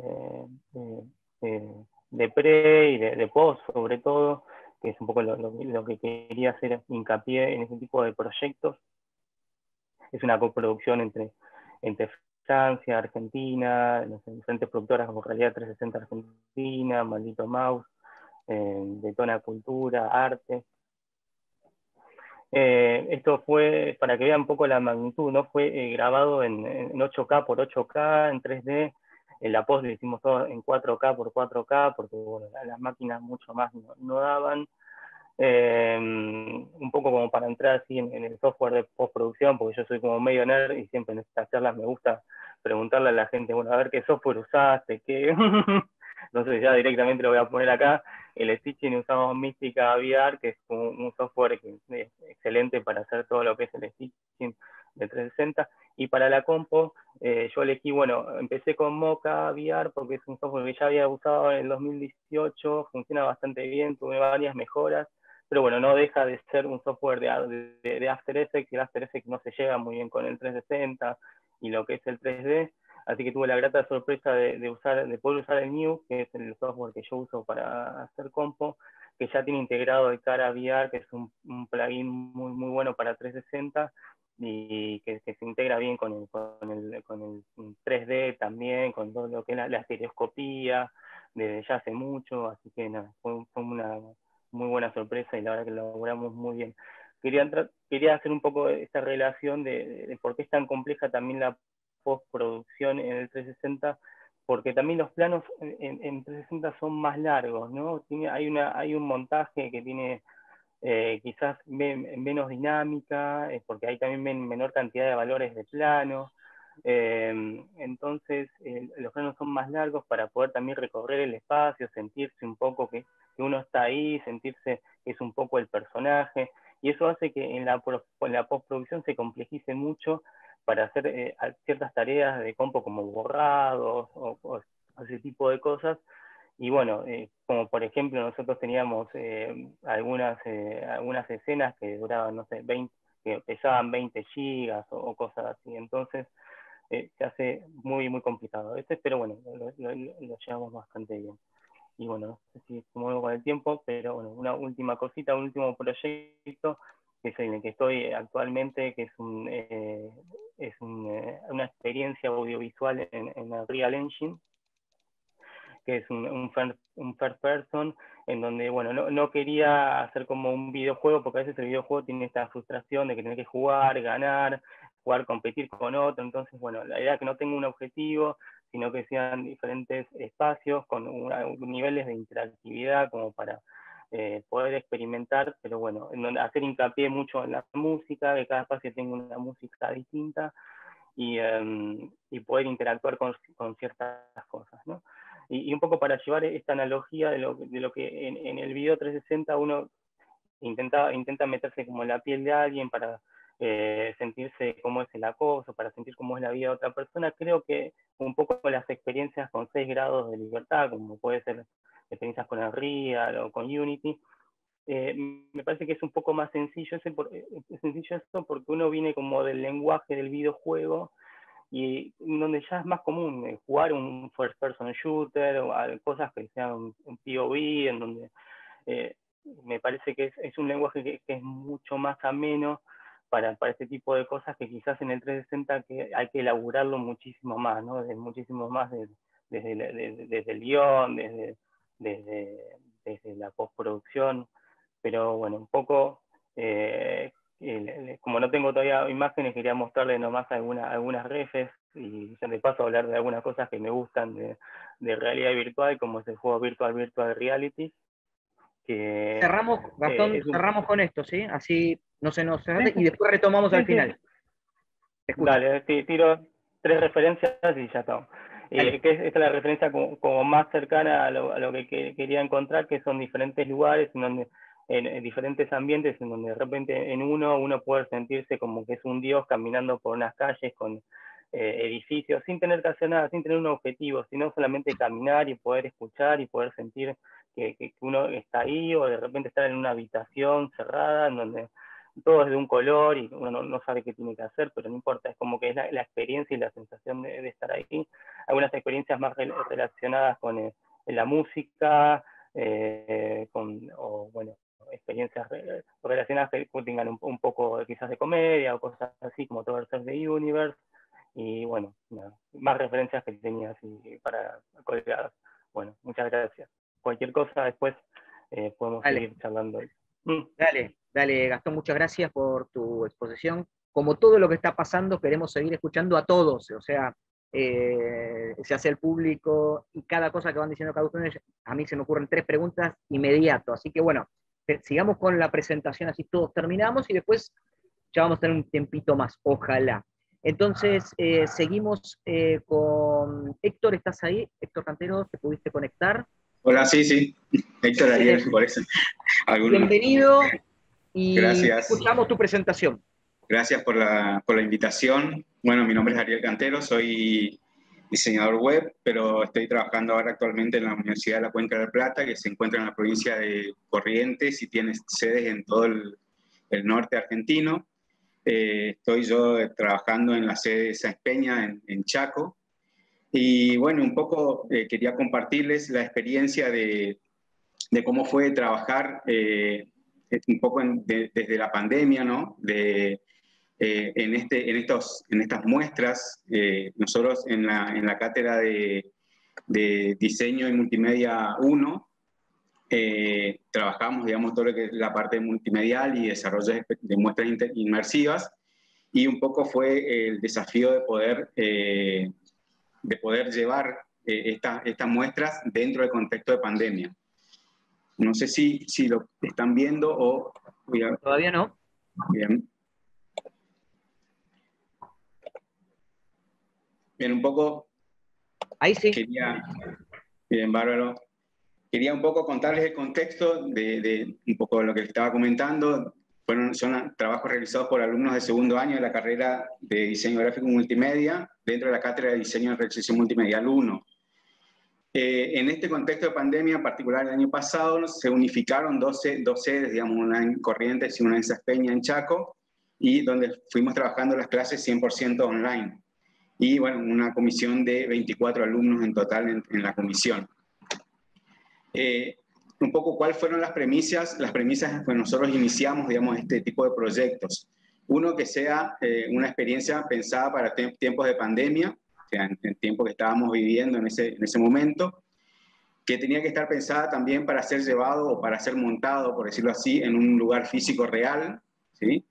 De pre y de post, sobre todo, que es un poco lo que quería hacer hincapié en ese tipo de proyectos. Es una coproducción entre Francia, Argentina, diferentes productoras como Realidad 360 Argentina, Maldito Mouse, Detona Cultura, Arte. Esto fue, para que vean un poco la magnitud, ¿no? Fue grabado en 8K por 8K, en 3D. En la post lo hicimos todo en 4K por 4K, porque bueno, las máquinas mucho más no daban. Un poco como para entrar así en el software de postproducción, porque yo soy como medio nerd y siempre en estas charlas me gusta preguntarle a la gente, bueno, a ver qué software usaste, qué... Entonces ya directamente lo voy a poner acá. El Stitching usamos Mística VR, que es un software que es excelente para hacer todo lo que es el Stitching de 360. Y para la compo, yo elegí, bueno, empecé con Mocha VR porque es un software que ya había usado en el 2018, funciona bastante bien, tuve varias mejoras, pero bueno, no deja de ser un software de After Effects, y el After Effects no se lleva muy bien con el 360 y lo que es el 3D, así que tuve la grata sorpresa de poder usar el New, que es el software que yo uso para hacer compo, que ya tiene integrado el Cara VR, que es un plugin muy bueno para 360, y que se integra bien con el 3D también, con todo lo que es la estereoscopía, desde ya hace mucho, así que nada, fue una muy buena sorpresa y la verdad que lo logramos muy bien. Quería hacer un poco esta relación de por qué es tan compleja también la postproducción en el 360, porque también los planos en 360 son más largos, ¿no? Hay un montaje que tiene quizás menos dinámica, porque hay también menor cantidad de valores de plano. Entonces los planos son más largos para poder también recorrer el espacio, sentirse un poco que uno está ahí, sentirse que es un poco el personaje, y eso hace que en la postproducción se complejice mucho para hacer ciertas tareas de compo como borrados o ese tipo de cosas. Y bueno, como por ejemplo nosotros teníamos algunas escenas que duraban, no sé, que pesaban 20 gigas o cosas así, entonces se hace muy complicado a veces, pero bueno, lo llevamos bastante bien. Y bueno, no sé si se muevo con el tiempo, pero bueno, una última cosita, un último proyecto, que es en el que estoy actualmente, que es una experiencia audiovisual en Unreal Engine, que es un first person, en donde, bueno, no quería hacer como un videojuego, porque a veces el videojuego tiene esta frustración de que tenés que jugar, ganar, competir con otro. Entonces, bueno, la idea es que no tenga un objetivo, sino que sean diferentes espacios con niveles de interactividad como para poder experimentar, pero bueno, hacer hincapié mucho en la música, que cada espacio tenga una música distinta, y poder interactuar con ciertas cosas, ¿no? Y un poco para llevar esta analogía de lo que en el video 360 uno intenta meterse como en la piel de alguien para sentirse cómo es el acoso, para sentir cómo es la vida de otra persona. Creo que un poco las experiencias con 6 grados de libertad, como puede ser experiencias con Unreal o con Unity, me parece que es un poco más sencillo, es sencillo esto porque uno viene como del lenguaje del videojuego, y donde ya es más común jugar un first person shooter o cosas que sean un POV, en donde me parece que es un lenguaje que es mucho más ameno para este tipo de cosas, que quizás en el 360 que hay que elaborarlo muchísimo más, ¿no? Muchísimo más desde el guión, desde la postproducción, pero bueno, un poco, como no tengo todavía imágenes, quería mostrarle nomás algunas refes, y ya de paso hablar de algunas cosas que me gustan de realidad virtual, como es el juego Virtual Reality. Cerramos, Gastón, cerramos con esto, ¿sí? Así no se nos... Sí, y después retomamos al final. Dale, tiro 3 referencias y ya estamos. Esta es la referencia como más cercana a lo que quería encontrar, que son diferentes lugares, en diferentes ambientes, en donde de repente en uno puede sentirse como que es un dios caminando por unas calles con edificios, sin tener que hacer nada, sin tener un objetivo, sino solamente caminar y poder escuchar y poder sentir que uno está ahí, o de repente estar en una habitación cerrada, en donde todo es de un color y uno no sabe qué tiene que hacer, pero no importa, es como que es la experiencia y la sensación de estar ahí. Algunas experiencias más relacionadas con la música, o bueno, experiencias relacionadas que tengan un poco quizás de comedia o cosas así, como todo el Serve the Universe, y bueno, más referencias que tenía así para colgadas. Bueno, muchas gracias. Cualquier cosa después podemos seguir charlando. Dale, Gastón, muchas gracias por tu exposición. Como todo lo que está pasando, queremos seguir escuchando a todos, o sea, se hace el público y cada cosa que van diciendo cada uno, a mí se me ocurren 3 preguntas inmediato, así que bueno, sigamos con la presentación, así todos terminamos y después ya vamos a tener un tiempito más, ojalá. Entonces, seguimos con Héctor, ¿estás ahí? Héctor Cantero, ¿te pudiste conectar? Hola, sí. Héctor Ariel, por eso. Bienvenido y gracias. Escuchamos tu presentación. Gracias por la invitación. Bueno, mi nombre es Ariel Cantero, soy diseñador web, pero estoy trabajando ahora actualmente en la Universidad de la Cuenca del Plata, que se encuentra en la provincia de Corrientes y tiene sedes en todo el norte argentino. Estoy yo trabajando en la sede de Sáenz Peña, en Chaco. Y bueno, un poco quería compartirles la experiencia de cómo fue trabajar un poco desde la pandemia, ¿no? En estas muestras, nosotros en la cátedra de Diseño y Multimedia 1, trabajamos, digamos, todo lo que es la parte multimedial y desarrollo de muestras inmersivas, y un poco fue el desafío de poder llevar estas muestras dentro del contexto de pandemia. No sé si lo están viendo o... Todavía no. Bien. Bien, un poco... Ahí sí. Bien, bárbaro. Quería un poco contarles el contexto de un poco lo que les estaba comentando. Son trabajos realizados por alumnos de segundo año de la carrera de Diseño Gráfico y Multimedia dentro de la cátedra de Diseño y Realización Multimedial 1. En este contexto de pandemia, en particular el año pasado, se unificaron dos sedes, digamos, una en Corrientes y una en Sáenz Peña, en Chaco, y donde fuimos trabajando las clases 100% online. Y bueno, una comisión de 24 alumnos en total en la comisión. Un poco, ¿cuáles fueron las premisas? Las premisas, pues nosotros iniciamos, digamos, este tipo de proyectos. Uno, que sea una experiencia pensada para tiempos de pandemia, o sea, en el tiempo que estábamos viviendo en ese momento, que tenía que estar pensada también para ser llevado o para ser montado, por decirlo así, en un lugar físico real, ¿sí?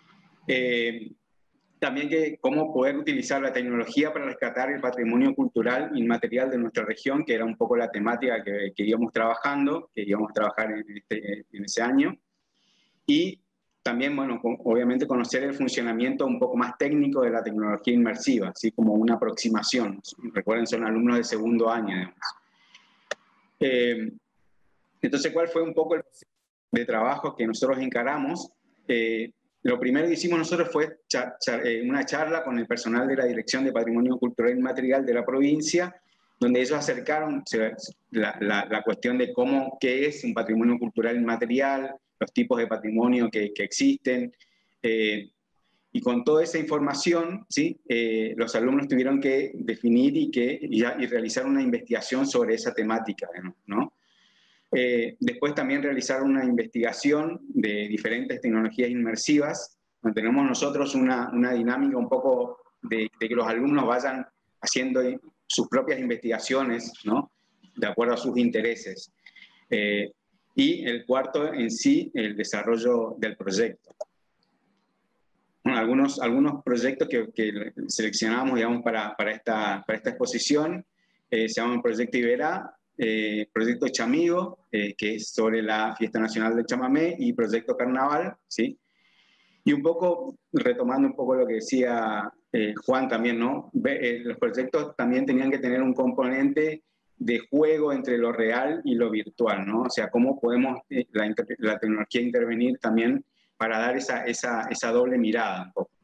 También cómo poder utilizar la tecnología para rescatar el patrimonio cultural inmaterial de nuestra región, que era un poco la temática que íbamos trabajando, que íbamos a trabajar en ese año. Y también, bueno, obviamente conocer el funcionamiento un poco más técnico de la tecnología inmersiva, así como una aproximación. Recuerden, son alumnos de segundo año, digamos. Entonces, ¿cuál fue un poco el proceso de trabajo que nosotros encaramos? Lo primero que hicimos nosotros fue una charla con el personal de la Dirección de Patrimonio Cultural Inmaterial de la provincia, donde ellos acercaron la cuestión de qué es un patrimonio cultural inmaterial, los tipos de patrimonio que existen. Y con toda esa información, ¿sí? Los alumnos tuvieron que definir y realizar una investigación sobre esa temática, ¿no? Después también realizar una investigación de diferentes tecnologías inmersivas, donde tenemos nosotros una dinámica un poco de que los alumnos vayan haciendo sus propias investigaciones, ¿no? De acuerdo a sus intereses. Y el cuarto en sí, el desarrollo del proyecto. Bueno, algunos proyectos que seleccionamos, digamos, para esta exposición se llaman Proyecto Iberá, Proyecto Chamigo, que es sobre la Fiesta Nacional del Chamamé, y Proyecto Carnaval, ¿sí? Y un poco, retomando un poco lo que decía Juan también, ¿no? Los proyectos también tenían que tener un componente de juego entre lo real y lo virtual, ¿no? O sea, cómo podemos la tecnología intervenir también para dar esa doble mirada un poco.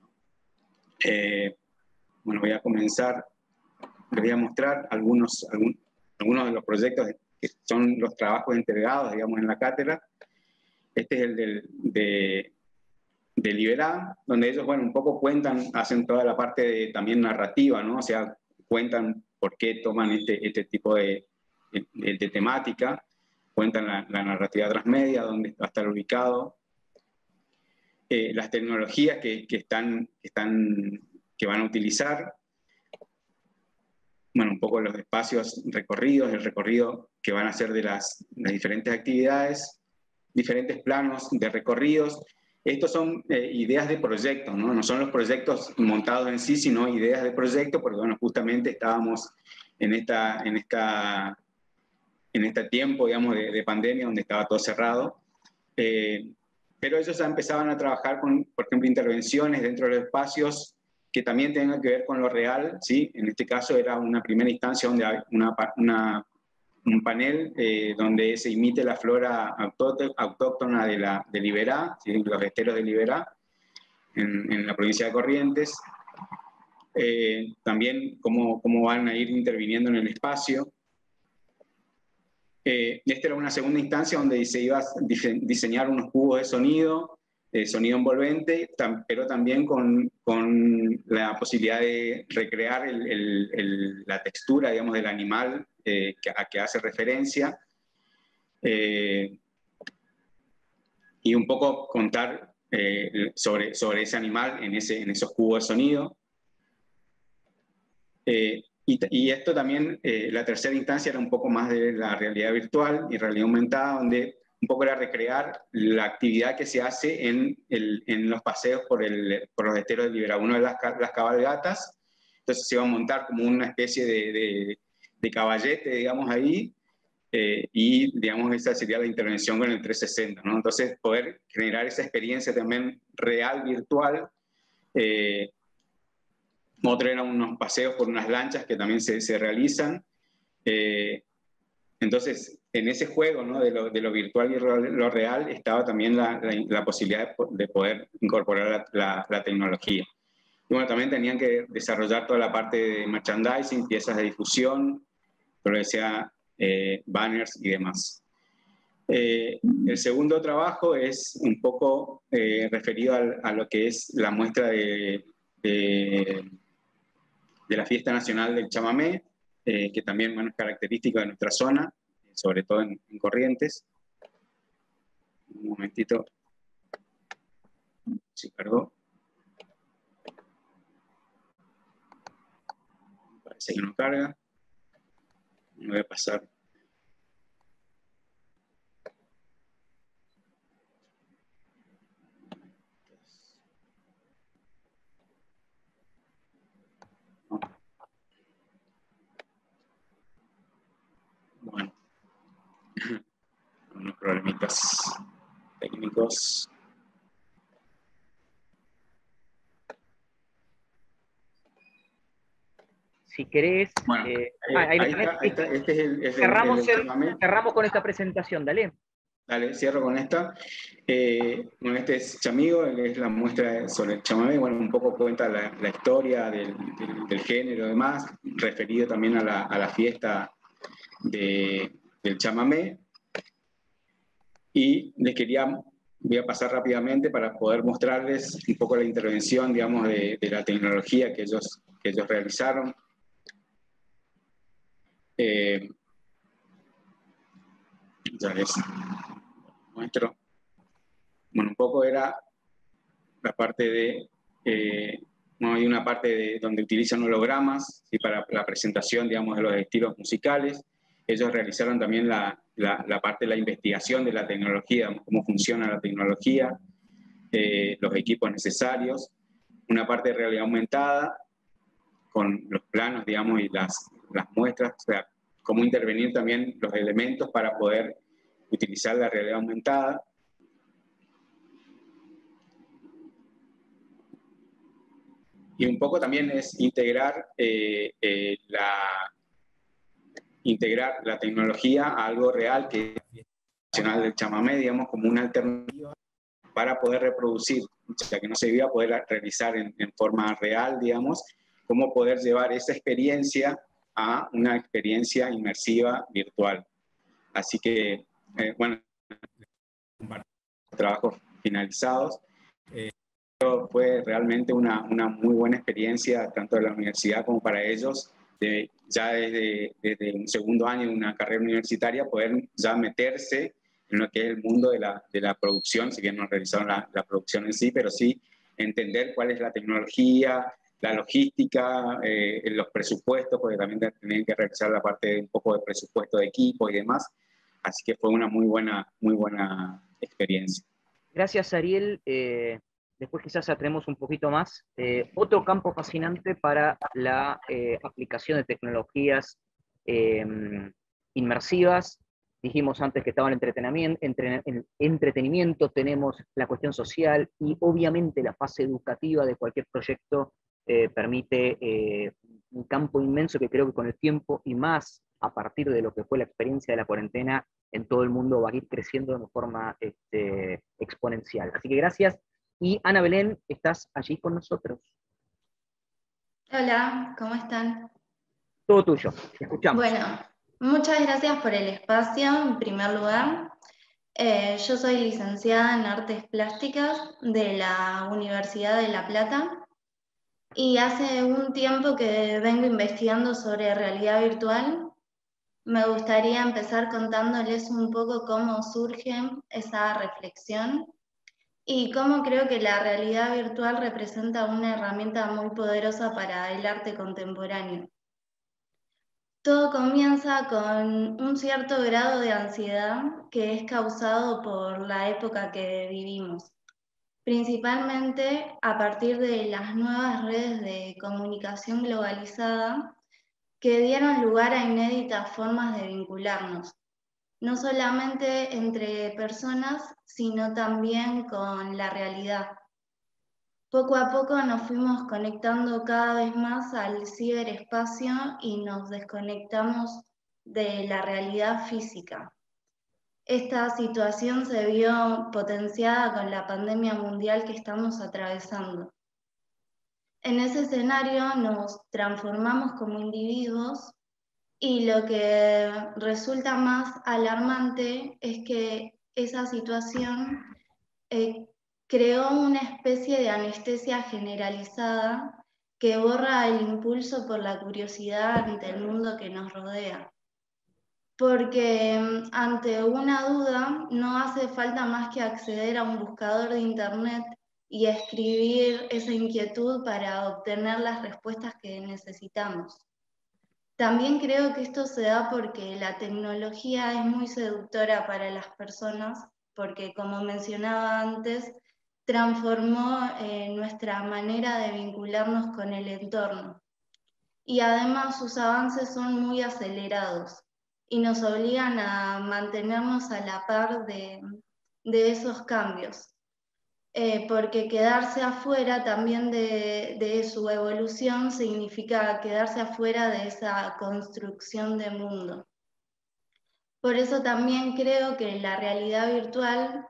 Bueno, voy a comenzar, les voy a mostrar algunos de los proyectos que son los trabajos entregados, digamos, en la cátedra. Este es el de Liberá, donde ellos, bueno, un poco hacen toda la parte también narrativa, ¿no? O sea, cuentan por qué toman este tipo de temática, cuentan la narrativa transmedia, dónde va a estar ubicado, las tecnologías que van a utilizar, bueno, un poco los espacios recorridos, el recorrido que van a hacer de las diferentes actividades, diferentes planos de recorridos. Estos son ideas de proyectos, ¿no? No son los proyectos montados en sí, sino ideas de proyecto, porque bueno, justamente estábamos en este tiempo, digamos, de pandemia, donde estaba todo cerrado. Pero ellos ya empezaban a trabajar con, por ejemplo, intervenciones dentro de los espacios que también tengan que ver con lo real, ¿sí? En este caso era una primera instancia donde hay un panel donde se imite la flora autóctona de Liberá, ¿sí? Los esteros de Liberá, en la provincia de Corrientes. También cómo van a ir interviniendo en el espacio. Esta era una segunda instancia donde se iba a diseñar unos cubos de sonido envolvente, pero también con la posibilidad de recrear la textura, digamos, del animal a que hace referencia, y un poco contar sobre ese animal en esos cubos de sonido. Y esto también, la tercera instancia era un poco más de la realidad virtual y realidad aumentada, donde un poco era recrear la actividad que se hace en los paseos por los esteros de Liberá, uno de las cabalgatas. Entonces se iba a montar como una especie de caballete, digamos, ahí, y digamos esa sería la intervención con el 360, ¿no? Entonces poder generar esa experiencia también real, virtual. Otro eran unos paseos por unas lanchas que también se realizan. Entonces, en ese juego, ¿no? de lo virtual y lo real estaba también la posibilidad de poder incorporar la tecnología. Y bueno, también tenían que desarrollar toda la parte de merchandising, piezas de difusión, pero decía banners y demás. El segundo trabajo es un poco referido a lo que es la muestra de la Fiesta Nacional del Chamamé, que también, bueno, es característico de nuestra zona, sobre todo en Corrientes. Un momentito. Sí, cargó. Parece que no carga. Me voy a pasar. Bueno, unos problemitas técnicos. Si querés... Bueno, ahí está, este es cerramos con esta presentación, dale. Dale, cierro con esta. Bueno, este es Chamigo, que es la muestra sobre el chamamé. Bueno, un poco cuenta la historia del género y demás, referido también a la fiesta del chamamé. Y les quería voy a pasar rápidamente para poder mostrarles un poco la intervención, digamos, de la tecnología que ellos realizaron. Ya les muestro. Bueno, un poco era la parte de, no, hay una parte donde utilizan hologramas, ¿sí? Para la presentación, digamos, de los estilos musicales. Ellos realizaron también la parte de la investigación de la tecnología, cómo funciona la tecnología, los equipos necesarios, una parte de realidad aumentada, con los planos, digamos, y las muestras, o sea, cómo intervenir también los elementos para poder utilizar la realidad aumentada. Y un poco también es integrar la tecnología a algo real, que es el del chamamé, digamos, como una alternativa para poder reproducir, ya que no se iba a poder realizar en forma real, digamos, cómo poder llevar esa experiencia a una experiencia inmersiva virtual. Así que, bueno, trabajos finalizados. Fue realmente una muy buena experiencia, tanto de la universidad como para ellos, ya desde un segundo año de una carrera universitaria, poder ya meterse en lo que es el mundo de la producción, si bien no realizaron la producción en sí, pero sí entender cuál es la tecnología, la logística, los presupuestos, porque también tenían que realizar la parte de un poco de presupuesto de equipo y demás. Así que fue una muy buena experiencia. Gracias, Ariel. Después quizás atremos un poquito más. Otro campo fascinante para la aplicación de tecnologías inmersivas. Dijimos antes que estaba el entretenimiento, tenemos la cuestión social y obviamente la fase educativa de cualquier proyecto permite un campo inmenso que creo que con el tiempo y más a partir de lo que fue la experiencia de la cuarentena en todo el mundo va a ir creciendo de forma exponencial. Así que gracias. Y Ana Belén, estás allí con nosotros. Hola, ¿cómo están? Todo tuyo, te escuchamos. Bueno, muchas gracias por el espacio, en primer lugar. Yo soy licenciada en Artes Plásticas de la Universidad de La Plata y hace un tiempo que vengo investigando sobre realidad virtual. Me gustaría empezar contándoles un poco cómo surge esa reflexión y cómo creo que la realidad virtual representa una herramienta muy poderosa para el arte contemporáneo. Todo comienza con un cierto grado de ansiedad que es causado por la época que vivimos, principalmente a partir de las nuevas redes de comunicación globalizada que dieron lugar a inéditas formas de vincularnos, no solamente entre personas, sino también con la realidad. Poco a poco nos fuimos conectando cada vez más al ciberespacio y nos desconectamos de la realidad física. Esta situación se vio potenciada con la pandemia mundial que estamos atravesando. En ese escenario nos transformamos como individuos y lo que resulta más alarmante es que esa situación creó una especie de anestesia generalizada que borra el impulso por la curiosidad ante el mundo que nos rodea. Porque ante una duda no hace falta más que acceder a un buscador de internet y escribir esa inquietud para obtener las respuestas que necesitamos. También creo que esto se da porque la tecnología es muy seductora para las personas, porque como mencionaba antes, transformó nuestra manera de vincularnos con el entorno. Y además sus avances son muy acelerados y nos obligan a mantenernos a la par de esos cambios. Porque quedarse afuera también de su evolución significa quedarse afuera de esa construcción de mundo. Por eso también creo que la realidad virtual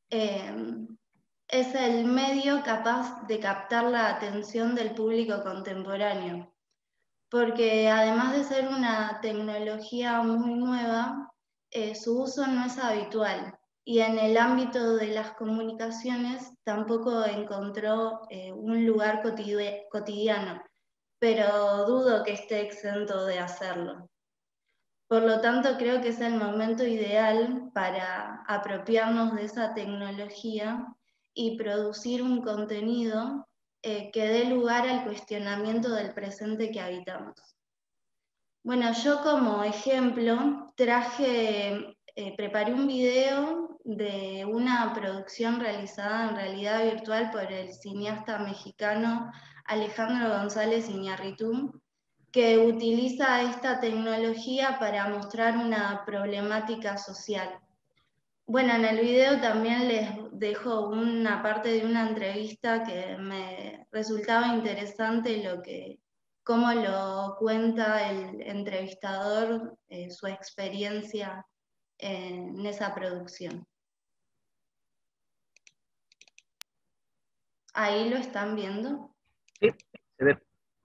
es el medio capaz de captar la atención del público contemporáneo, porque además de ser una tecnología muy nueva, su uso no es habitual. y en el ámbito de las comunicaciones tampoco encontró un lugar cotidiano, pero dudo que esté exento de hacerlo. Por lo tanto, creo que es el momento ideal para apropiarnos de esa tecnología y producir un contenido que dé lugar al cuestionamiento del presente que habitamos. Bueno, yo como ejemplo preparé un video de una producción realizada en realidad virtual por el cineasta mexicano Alejandro González Iñárritu, que utiliza esta tecnología para mostrar una problemática social. Bueno, en el video también les dejo una parte de una entrevista que me resultaba interesante cómo lo cuenta el entrevistador, su experiencia en esa producción. ¿Ahí lo están viendo? Sí, se ve.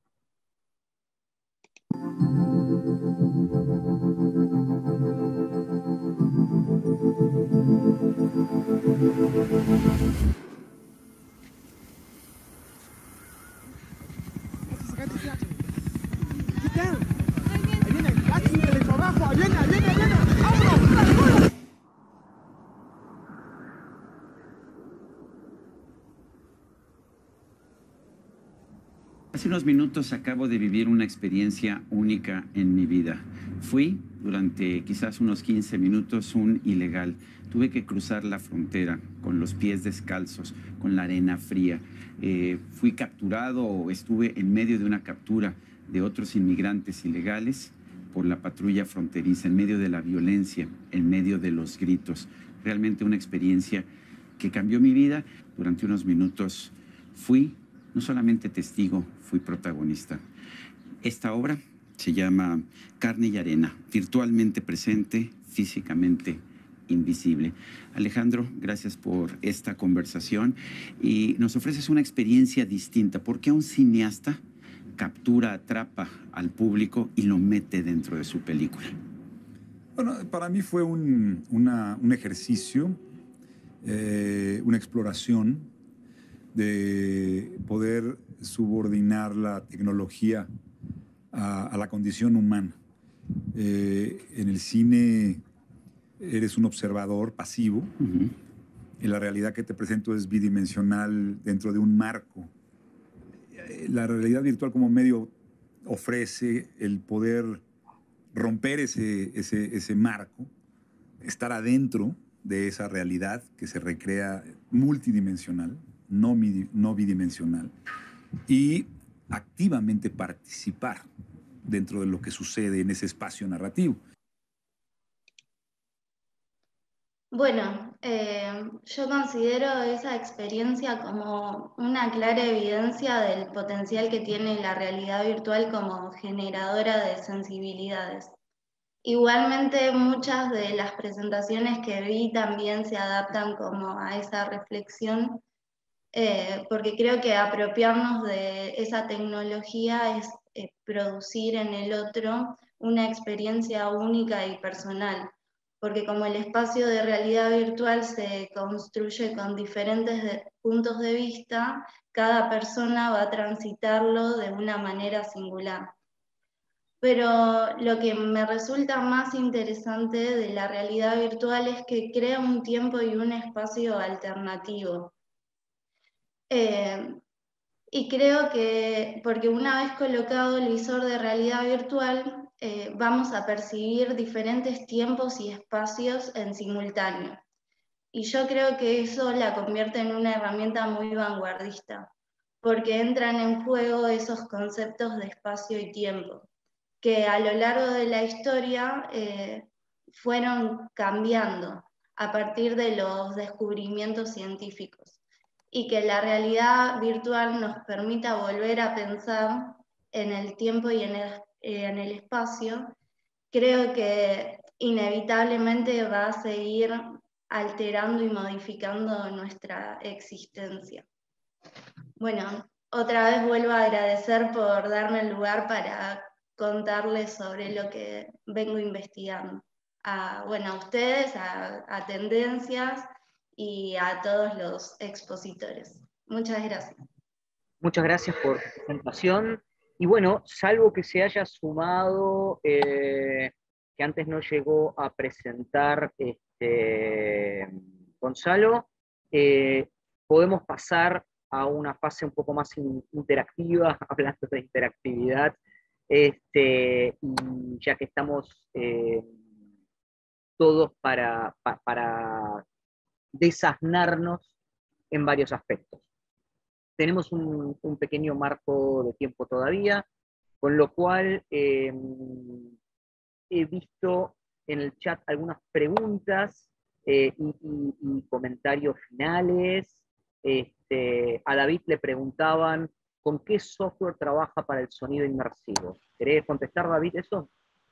Hace unos minutos acabo de vivir una experiencia única en mi vida. Fui durante quizás unos 15 minutos un ilegal. Tuve que cruzar la frontera con los pies descalzos, con la arena fría. Fui capturado o estuve en medio de una captura de otros inmigrantes ilegales por la patrulla fronteriza, en medio de la violencia, en medio de los gritos. Realmente una experiencia que cambió mi vida. Durante unos minutos fui no solamente testigo, fui protagonista. Esta obra se llama Carne y Arena, virtualmente presente, físicamente invisible. Alejandro, gracias por esta conversación y nos ofreces una experiencia distinta. ¿Por qué un cineasta captura, atrapa al público y lo mete dentro de su película? Bueno, para mí fue un ejercicio, una exploración de poder subordinar la tecnología a la condición humana. En el cine eres un observador pasivo. Y la realidad que te presento es bidimensional dentro de un marco. La realidad virtual como medio ofrece el poder romper ese marco, estar adentro de esa realidad que se recrea multidimensional, no bidimensional, y activamente participar dentro de lo que sucede en ese espacio narrativo. Bueno, yo considero esa experiencia como una clara evidencia del potencial que tiene la realidad virtual como generadora de sensibilidades. Igualmente, muchas de las presentaciones que vi también se adaptan como a esa reflexión, porque creo que apropiarnos de esa tecnología es producir en el otro una experiencia única y personal, porque como el espacio de realidad virtual se construye con diferentes puntos de vista, cada persona va a transitarlo de una manera singular. Pero lo que me resulta más interesante de la realidad virtual es que crea un tiempo y un espacio alternativo. Y creo que, porque una vez colocado el visor de realidad virtual, vamos a percibir diferentes tiempos y espacios en simultáneo. Y yo creo que eso la convierte en una herramienta muy vanguardista, porque entran en juego esos conceptos de espacio y tiempo, que a lo largo de la historia fueron cambiando a partir de los descubrimientos científicos. Y que la realidad virtual nos permita volver a pensar en el tiempo y en el espacio, creo que inevitablemente va a seguir alterando y modificando nuestra existencia. Bueno, otra vez vuelvo a agradecer por darme el lugar para contarles sobre lo que vengo investigando. bueno, a ustedes, a Tendencias y a todos los expositores. Muchas gracias. Muchas gracias por tu presentación. Y bueno, salvo que se haya sumado, que antes no llegó a presentar Gonzalo, podemos pasar a una fase un poco más interactiva, hablando de interactividad, y ya que estamos todos para desasnarnos en varios aspectos. Tenemos un pequeño marco de tiempo todavía, con lo cual he visto en el chat algunas preguntas y comentarios finales. A David le preguntaban con qué software trabaja para el sonido inmersivo. ¿Querés contestar, David, eso?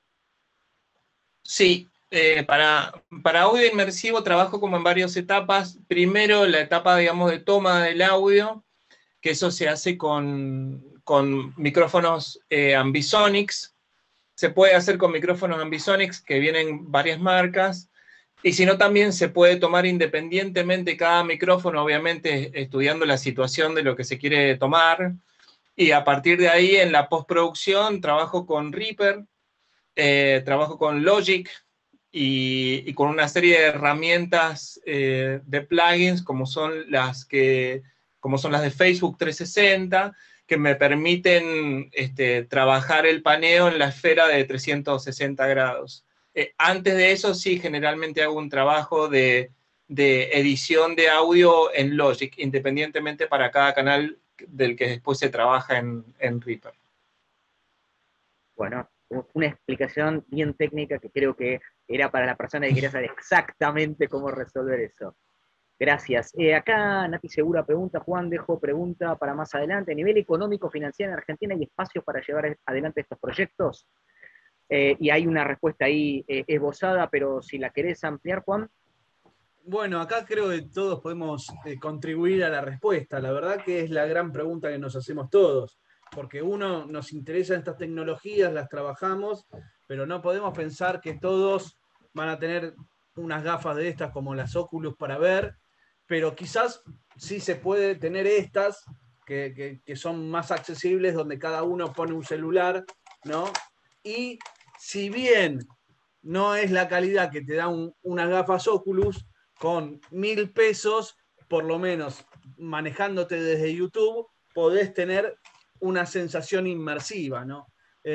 Sí, para audio inmersivo trabajo como en varias etapas. Primero, la etapa, digamos, de toma del audio, que eso se hace con micrófonos Ambisonics. Se puede hacer con micrófonos Ambisonics, que vienen varias marcas, y si no, también se puede tomar independientemente cada micrófono, obviamente estudiando la situación de lo que se quiere tomar, y a partir de ahí, en la postproducción, trabajo con Reaper, trabajo con Logic, y con una serie de herramientas de plugins, como son las de Facebook 360, que me permiten trabajar el paneo en la esfera de 360 grados. Antes de eso, sí, generalmente hago un trabajo de edición de audio en Logic, independientemente para cada canal del que después se trabaja en Reaper. Bueno, una explicación bien técnica que creo que era para la persona que quería saber exactamente cómo resolver eso. Gracias. Acá Nati Segura pregunta, Juan Dejo pregunta para más adelante, ¿a nivel económico, financiero en Argentina hay espacio para llevar adelante estos proyectos? Y hay una respuesta ahí esbozada, pero si la querés ampliar, Juan. Bueno, acá creo que todos podemos contribuir a la respuesta. La verdad que es la gran pregunta que nos hacemos todos, porque uno nos interesa estas tecnologías, las trabajamos, pero no podemos pensar que todos van a tener unas gafas de estas como las Oculus para ver, pero quizás sí se puede tener estas que son más accesibles, donde cada uno pone un celular, ¿no? Y si bien no es la calidad que te da unas gafas Oculus, con 1.000 pesos, por lo menos manejándote desde YouTube, podés tener una sensación inmersiva, ¿no?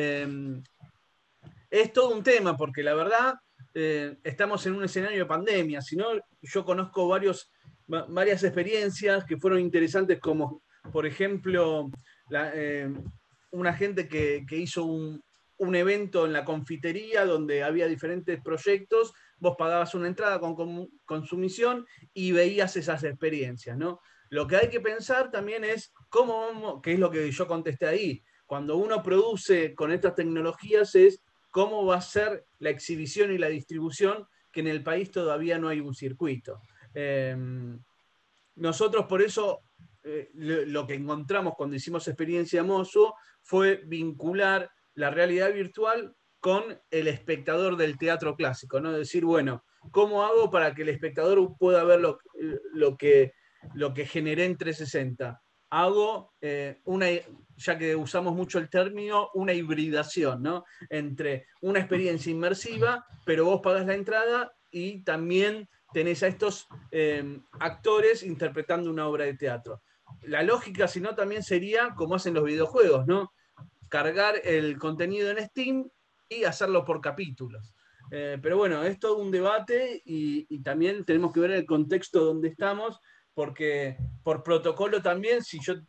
Es todo un tema, porque la verdad estamos en un escenario de pandemia. Si no, yo conozco varias experiencias que fueron interesantes, como por ejemplo una gente que hizo un evento en la confitería donde había diferentes proyectos. Vos pagabas una entrada con consumición y veías esas experiencias, ¿no? Lo que hay que pensar también es que es lo que yo contesté ahí, cuando uno produce con estas tecnologías, es cómo va a ser la exhibición y la distribución, que en el país todavía no hay un circuito. Nosotros por eso lo que encontramos cuando hicimos Experiencia Mozo fue vincular la realidad virtual con el espectador del teatro clásico, ¿no? Decir, bueno, ¿cómo hago para que el espectador pueda ver lo que generé en 360? Hago ya que usamos mucho el término, una hibridación, ¿no? Entre una experiencia inmersiva, pero vos pagás la entrada y también tenés a estos actores interpretando una obra de teatro. La lógica, si no, también sería como hacen los videojuegos, ¿no? Cargar el contenido en Steam y hacerlo por capítulos. Pero bueno, es todo un debate y también tenemos que ver el contexto donde estamos, porque por protocolo también, si yo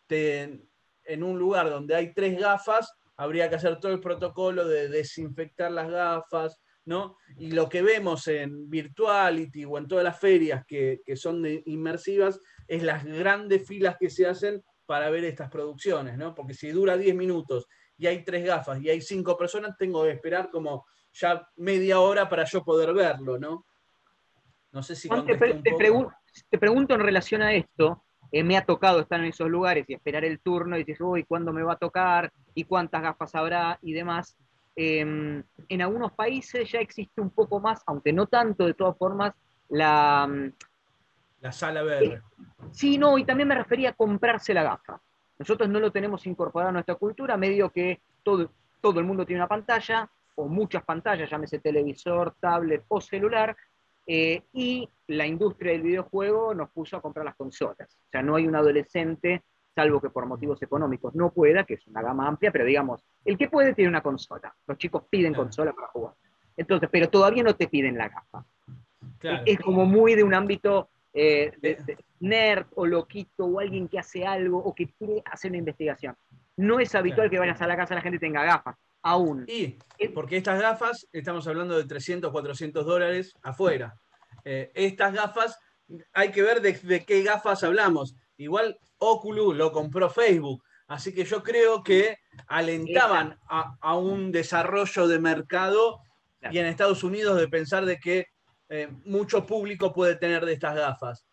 en un lugar donde hay 3 gafas, habría que hacer todo el protocolo de desinfectar las gafas, ¿no? Y lo que vemos en Virtuality o en todas las ferias que son inmersivas es las grandes filas que se hacen para ver estas producciones, ¿no? Porque si dura 10 minutos y hay 3 gafas y hay 5 personas, tengo que esperar como ya media hora para yo poder verlo, ¿no? No sé si contesté un poco. Te pregunto en relación a esto, me ha tocado estar en esos lugares y esperar el turno y dices, uy, ¿cuándo me va a tocar? ¿Y cuántas gafas habrá? Y demás. en algunos países ya existe un poco más, aunque no tanto, de todas formas, la sala VR. Sí, no, y también me refería a comprarse la gafa. Nosotros no lo tenemos incorporado a nuestra cultura, medio que todo el mundo tiene una pantalla, o muchas pantallas, llámese televisor, tablet o celular, y la industria del videojuego nos puso a comprar las consolas. O sea, no hay un adolescente, salvo que por motivos económicos no pueda, que es una gama amplia, pero digamos, el que puede tiene una consola. Los chicos piden consola para jugar. Entonces, pero todavía no te piden la gafa. Claro. Es como muy de un ámbito de nerd o loquito o alguien que hace algo o que quiere hacer una investigación. No es habitual que vayas a la casa y la gente tenga gafas, aún. Y porque estas gafas, estamos hablando de 300, 400 dólares afuera. Estas gafas, hay que ver de qué gafas hablamos. Igual Oculus lo compró Facebook, así que yo creo que alentaban a un desarrollo de mercado y en Estados Unidos de pensar de que mucho público puede tener de estas gafas.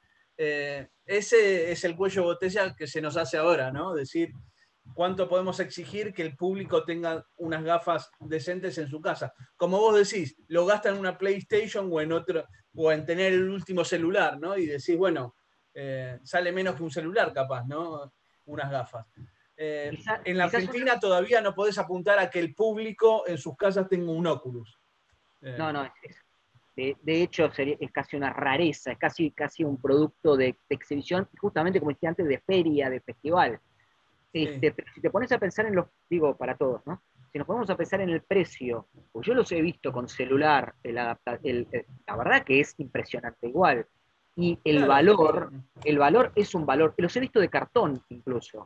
Ese es el cuello de botella que se nos hace ahora, ¿no? Decir, ¿cuánto podemos exigir que el público tenga unas gafas decentes en su casa? Como vos decís, lo gastan en una PlayStation o en otro, o en tener el último celular, ¿no? Y decís, bueno, sale menos que un celular capaz, ¿no? Unas gafas. En la Argentina todavía no podés apuntar a que el público en sus casas tenga un Oculus. No, de hecho es casi una rareza, es casi un producto de exhibición, justamente como decía antes, de feria, de festival. Pero si te pones a pensar en los, digo para todos, ¿no? Si nos ponemos a pensar en el precio, pues yo los he visto con celular, la verdad que es impresionante igual. Y el valor es un valor, los he visto de cartón incluso.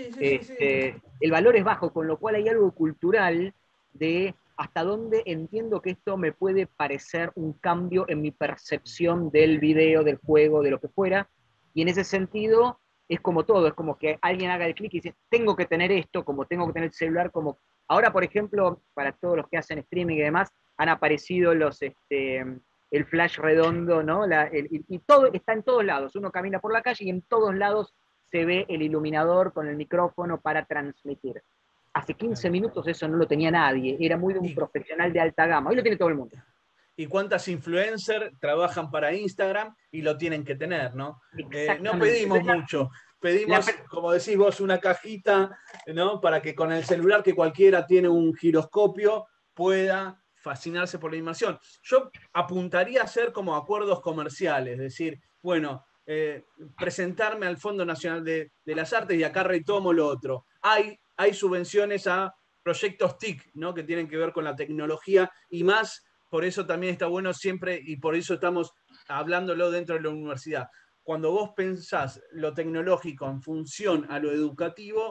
El valor es bajo, con lo cual hay algo cultural de hasta dónde entiendo que esto me puede parecer un cambio en mi percepción del video, del juego, de lo que fuera. Y en ese sentido es como todo, es como que alguien haga el clic y dice, tengo que tener esto, como tengo que tener el celular, como ahora, por ejemplo, para todos los que hacen streaming y demás, han aparecido el flash redondo, ¿no? Y todo está en todos lados. Uno camina por la calle y en todos lados se ve el iluminador con el micrófono para transmitir. Hace 15 minutos eso no lo tenía nadie, era muy de un profesional de alta gama, hoy lo tiene todo el mundo. Y cuántas influencers trabajan para Instagram y lo tienen que tener, ¿no? No pedimos mucho, pedimos, como decís vos, una cajita, ¿no? Para que con el celular que cualquiera tiene un giroscopio pueda fascinarse por la inmersión. Yo apuntaría a hacer como acuerdos comerciales, es decir, bueno, presentarme al Fondo Nacional de las Artes y acá retomo lo otro. Hay subvenciones a proyectos TIC, ¿no? Que tienen que ver con la tecnología y más, por eso también está bueno siempre y por eso estamos hablándolo dentro de la universidad. Cuando vos pensás lo tecnológico en función a lo educativo,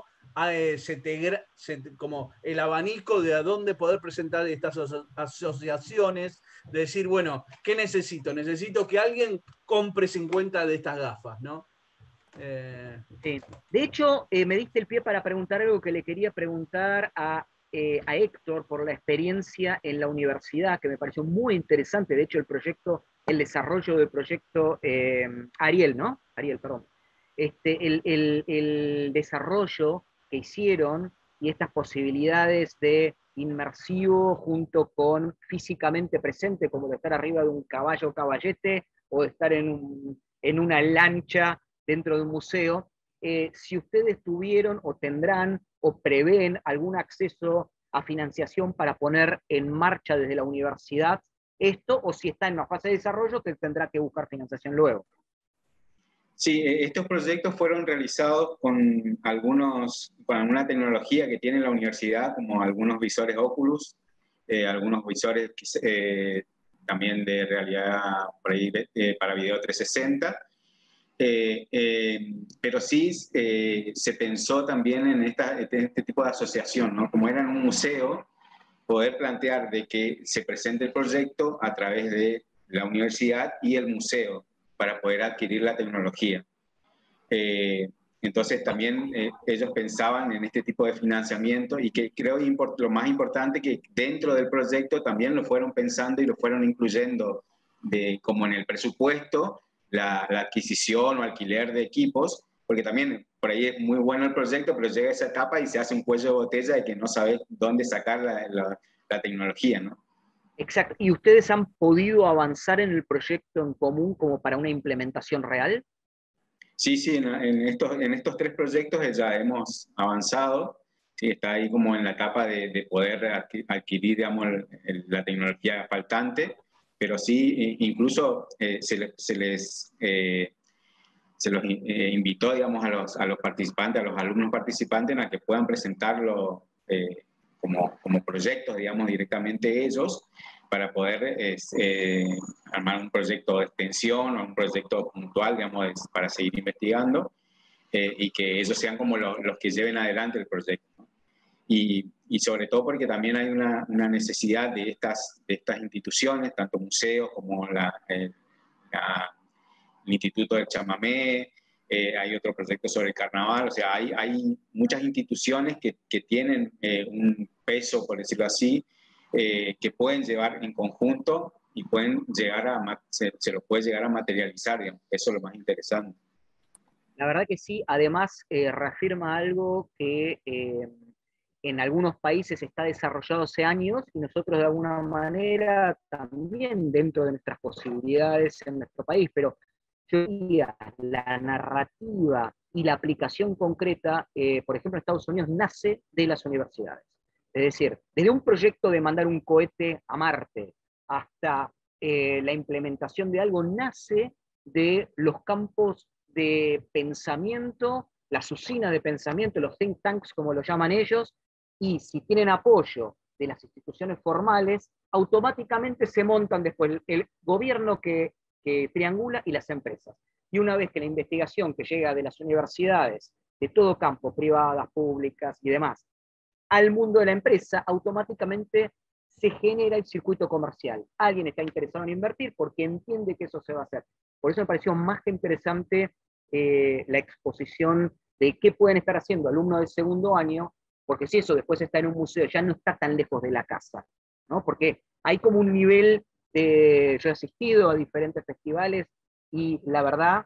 como el abanico de a dónde poder presentar estas asociaciones, de decir, bueno, ¿qué necesito? Necesito que alguien compre 50 de estas gafas, ¿no? Sí. De hecho, me diste el pie para preguntar algo que le quería preguntar a Héctor por la experiencia en la universidad, que me pareció muy interesante. De hecho, el desarrollo del proyecto Ariel, ¿no? Ariel, perdón. El desarrollo que hicieron y estas posibilidades de inmersivo junto con físicamente presente, como de estar arriba de un caballo o caballete o de estar en una lancha dentro de un museo, si ustedes tuvieron o tendrán o prevén algún acceso a financiación para poner en marcha desde la universidad esto, o si está en una fase de desarrollo que tendrá que buscar financiación luego. Sí, estos proyectos fueron realizados con alguna tecnología que tiene la universidad, como algunos visores Oculus, algunos visores también de realidad por ahí, para video 360. Pero sí se pensó también en este tipo de asociación, ¿no? Como era en un museo, poder plantear de que se presente el proyecto a través de la universidad y el museo para poder adquirir la tecnología. Entonces también ellos pensaban en este tipo de financiamiento y que creo lo más importante que dentro del proyecto también lo fueron pensando y lo fueron incluyendo como en el presupuesto, la adquisición o alquiler de equipos, porque también por ahí es muy bueno el proyecto, pero llega esa etapa y se hace un cuello de botella de que no sabes dónde sacar la tecnología, ¿no? Exacto. ¿Y ustedes han podido avanzar en el proyecto en común como para una implementación real? Sí, sí, en estos 3 proyectos ya hemos avanzado. Sí, está ahí como en la etapa de poder adquirir, digamos, la tecnología faltante, pero sí, incluso se los invitó, digamos, a los participantes, a los alumnos participantes, a que puedan presentarlo como proyectos, digamos, directamente ellos, para poder armar un proyecto de extensión o un proyecto puntual, digamos, para seguir investigando, y que ellos sean como los que lleven adelante el proyecto, ¿no? Y sobre todo porque también hay una necesidad de estas instituciones, tanto museos como el Instituto del Chamamé, hay otro proyecto sobre el carnaval, o sea, hay muchas instituciones que tienen un peso, por decirlo así, que pueden llevar en conjunto y pueden llegar se lo puede llegar a materializar, digamos. Eso es lo más interesante. La verdad que sí, además reafirma algo que en algunos países está desarrollado hace años y nosotros de alguna manera también dentro de nuestras posibilidades en nuestro país, pero yo diría la narrativa y la aplicación concreta, por ejemplo en Estados Unidos, nace de las universidades. Es decir, desde un proyecto de mandar un cohete a Marte hasta la implementación de algo, nace de los campos de pensamiento, las usinas de pensamiento, los think tanks como lo llaman ellos, y si tienen apoyo de las instituciones formales, automáticamente se montan después el gobierno que triangula y las empresas. Y una vez que la investigación que llega de las universidades, de todo campo, privadas, públicas y demás, al mundo de la empresa, automáticamente se genera el circuito comercial. Alguien está interesado en invertir porque entiende que eso se va a hacer. Por eso me pareció más que interesante la exposición de qué pueden estar haciendo alumnos de segundo año, porque si eso después está en un museo, ya no está tan lejos de la casa, ¿no? Porque hay como un nivel yo he asistido a diferentes festivales y la verdad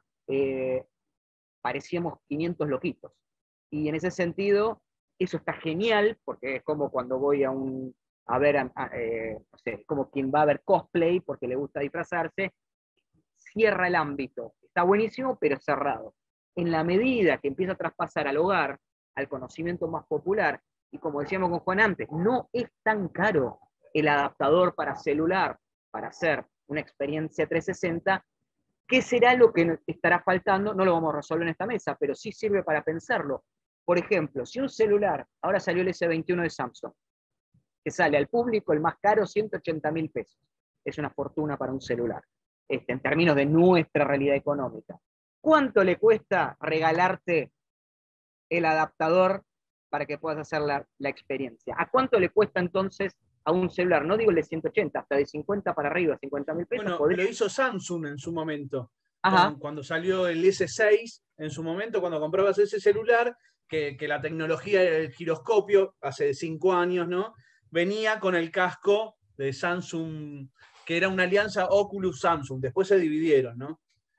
parecíamos 500 loquitos. Y en ese sentido, eso está genial, porque es como cuando voy a ver, no sé, como quien va a ver cosplay porque le gusta disfrazarse, cierra el ámbito. Está buenísimo, pero cerrado. En la medida que empieza a traspasar al hogar, al conocimiento más popular, y como decíamos con Juan antes, no es tan caro el adaptador para celular para hacer una experiencia 360, ¿qué será lo que estará faltando? No lo vamos a resolver en esta mesa, pero sí sirve para pensarlo. Por ejemplo, si un celular, ahora salió el S21 de Samsung, que sale al público el más caro, 180.000 pesos. Es una fortuna para un celular, en términos de nuestra realidad económica. ¿Cuánto le cuesta regalarte el adaptador para que puedas hacer la experiencia? ¿A cuánto le cuesta entonces a un celular? No digo el de 180, hasta de 50 para arriba, 50.000 pesos. Bueno, podría... lo hizo Samsung en su momento. Ajá. Cuando salió el S6, en su momento, cuando comprabas ese celular, que la tecnología era el giroscopio, hace 5 años, ¿no? Venía con el casco de Samsung, que era una alianza Oculus-Samsung. Después se dividieron, ¿no?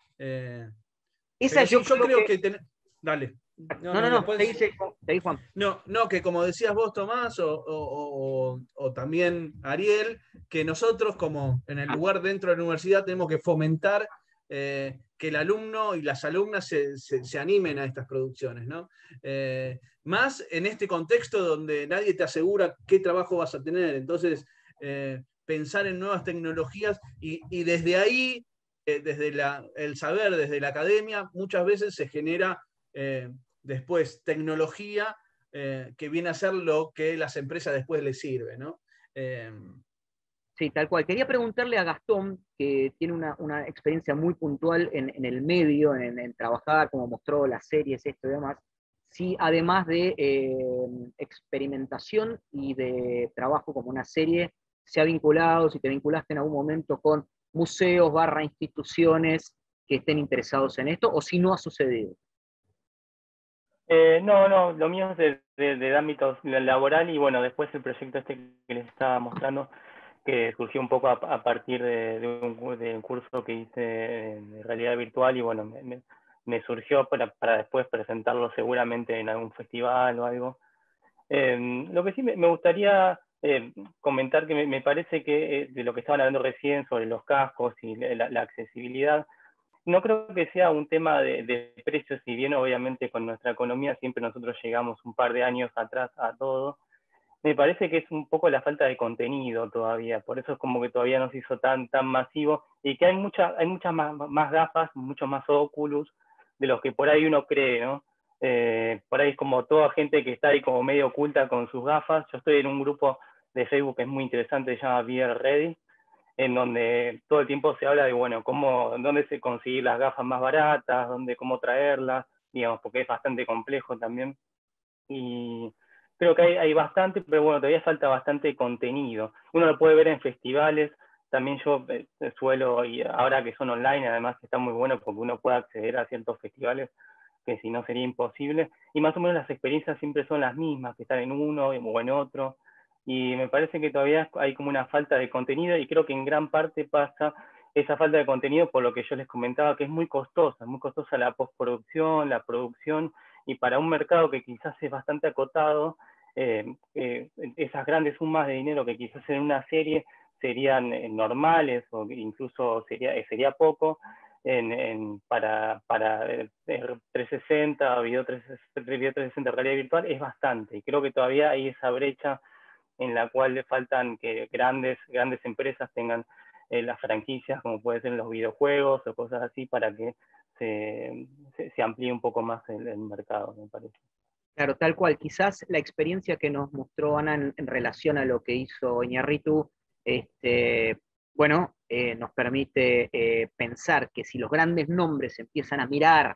Esa yo creo que... Dale. No, después... seguí, Juan. No, que como decías vos, Tomás, o también Ariel, que nosotros, como en el lugar dentro de la universidad, tenemos que fomentar que el alumno y las alumnas se animen a estas producciones, ¿no? Más en este contexto donde nadie te asegura qué trabajo vas a tener. Entonces, pensar en nuevas tecnologías y desde ahí, desde el saber, desde la academia, muchas veces se genera después tecnología que viene a ser lo que las empresas después les sirve, ¿no? Sí, tal cual. Quería preguntarle a Gastón, que tiene una experiencia muy puntual en el medio, en trabajar, como mostró las series, esto y demás, si además de experimentación y de trabajo como una serie, se ha vinculado, si te vinculaste en algún momento con museos, instituciones que estén interesados en esto, o si no ha sucedido. No, lo mío es de ámbito laboral y bueno, después el proyecto este que les estaba mostrando, que surgió un poco a partir de un curso que hice de realidad virtual y bueno, me surgió para después presentarlo seguramente en algún festival o algo. Lo que sí me gustaría comentar que me parece que de lo que estaban hablando recién sobre los cascos y la accesibilidad, no creo que sea un tema de precios, si bien obviamente con nuestra economía siempre nosotros llegamos un par de años atrás a todo. Me parece que es un poco la falta de contenido todavía, por eso es como que todavía no se hizo tan masivo, y que hay muchas más gafas, muchos más Oculus, de los que por ahí uno cree, ¿no? Por ahí es como toda gente que está ahí como medio oculta con sus gafas. Yo estoy en un grupo de Facebook que es muy interesante, se llama VR Ready, en donde todo el tiempo se habla de, bueno, dónde se consiguen las gafas más baratas, cómo traerlas, digamos, porque es bastante complejo también. Y creo que hay bastante, pero bueno, todavía falta bastante contenido. Uno lo puede ver en festivales, también yo suelo, y ahora que son online, además está muy bueno porque uno puede acceder a ciertos festivales que si no sería imposible, y más o menos las experiencias siempre son las mismas, que estar en uno o en otro, y me parece que todavía hay como una falta de contenido, y creo que en gran parte pasa esa falta de contenido por lo que yo les comentaba, que es muy costosa la postproducción, la producción, y para un mercado que quizás es bastante acotado, esas grandes sumas de dinero que quizás en una serie serían normales, o incluso sería poco, para 360, video 360, realidad virtual, es bastante. Y creo que todavía hay esa brecha en la cual le faltan que grandes empresas tengan las franquicias, como puede ser en los videojuegos o cosas así, para que se amplíe un poco más el mercado, me parece. Claro, tal cual. Quizás la experiencia que nos mostró Ana en relación a lo que hizo Iñárritu, nos permite pensar que si los grandes nombres empiezan a mirar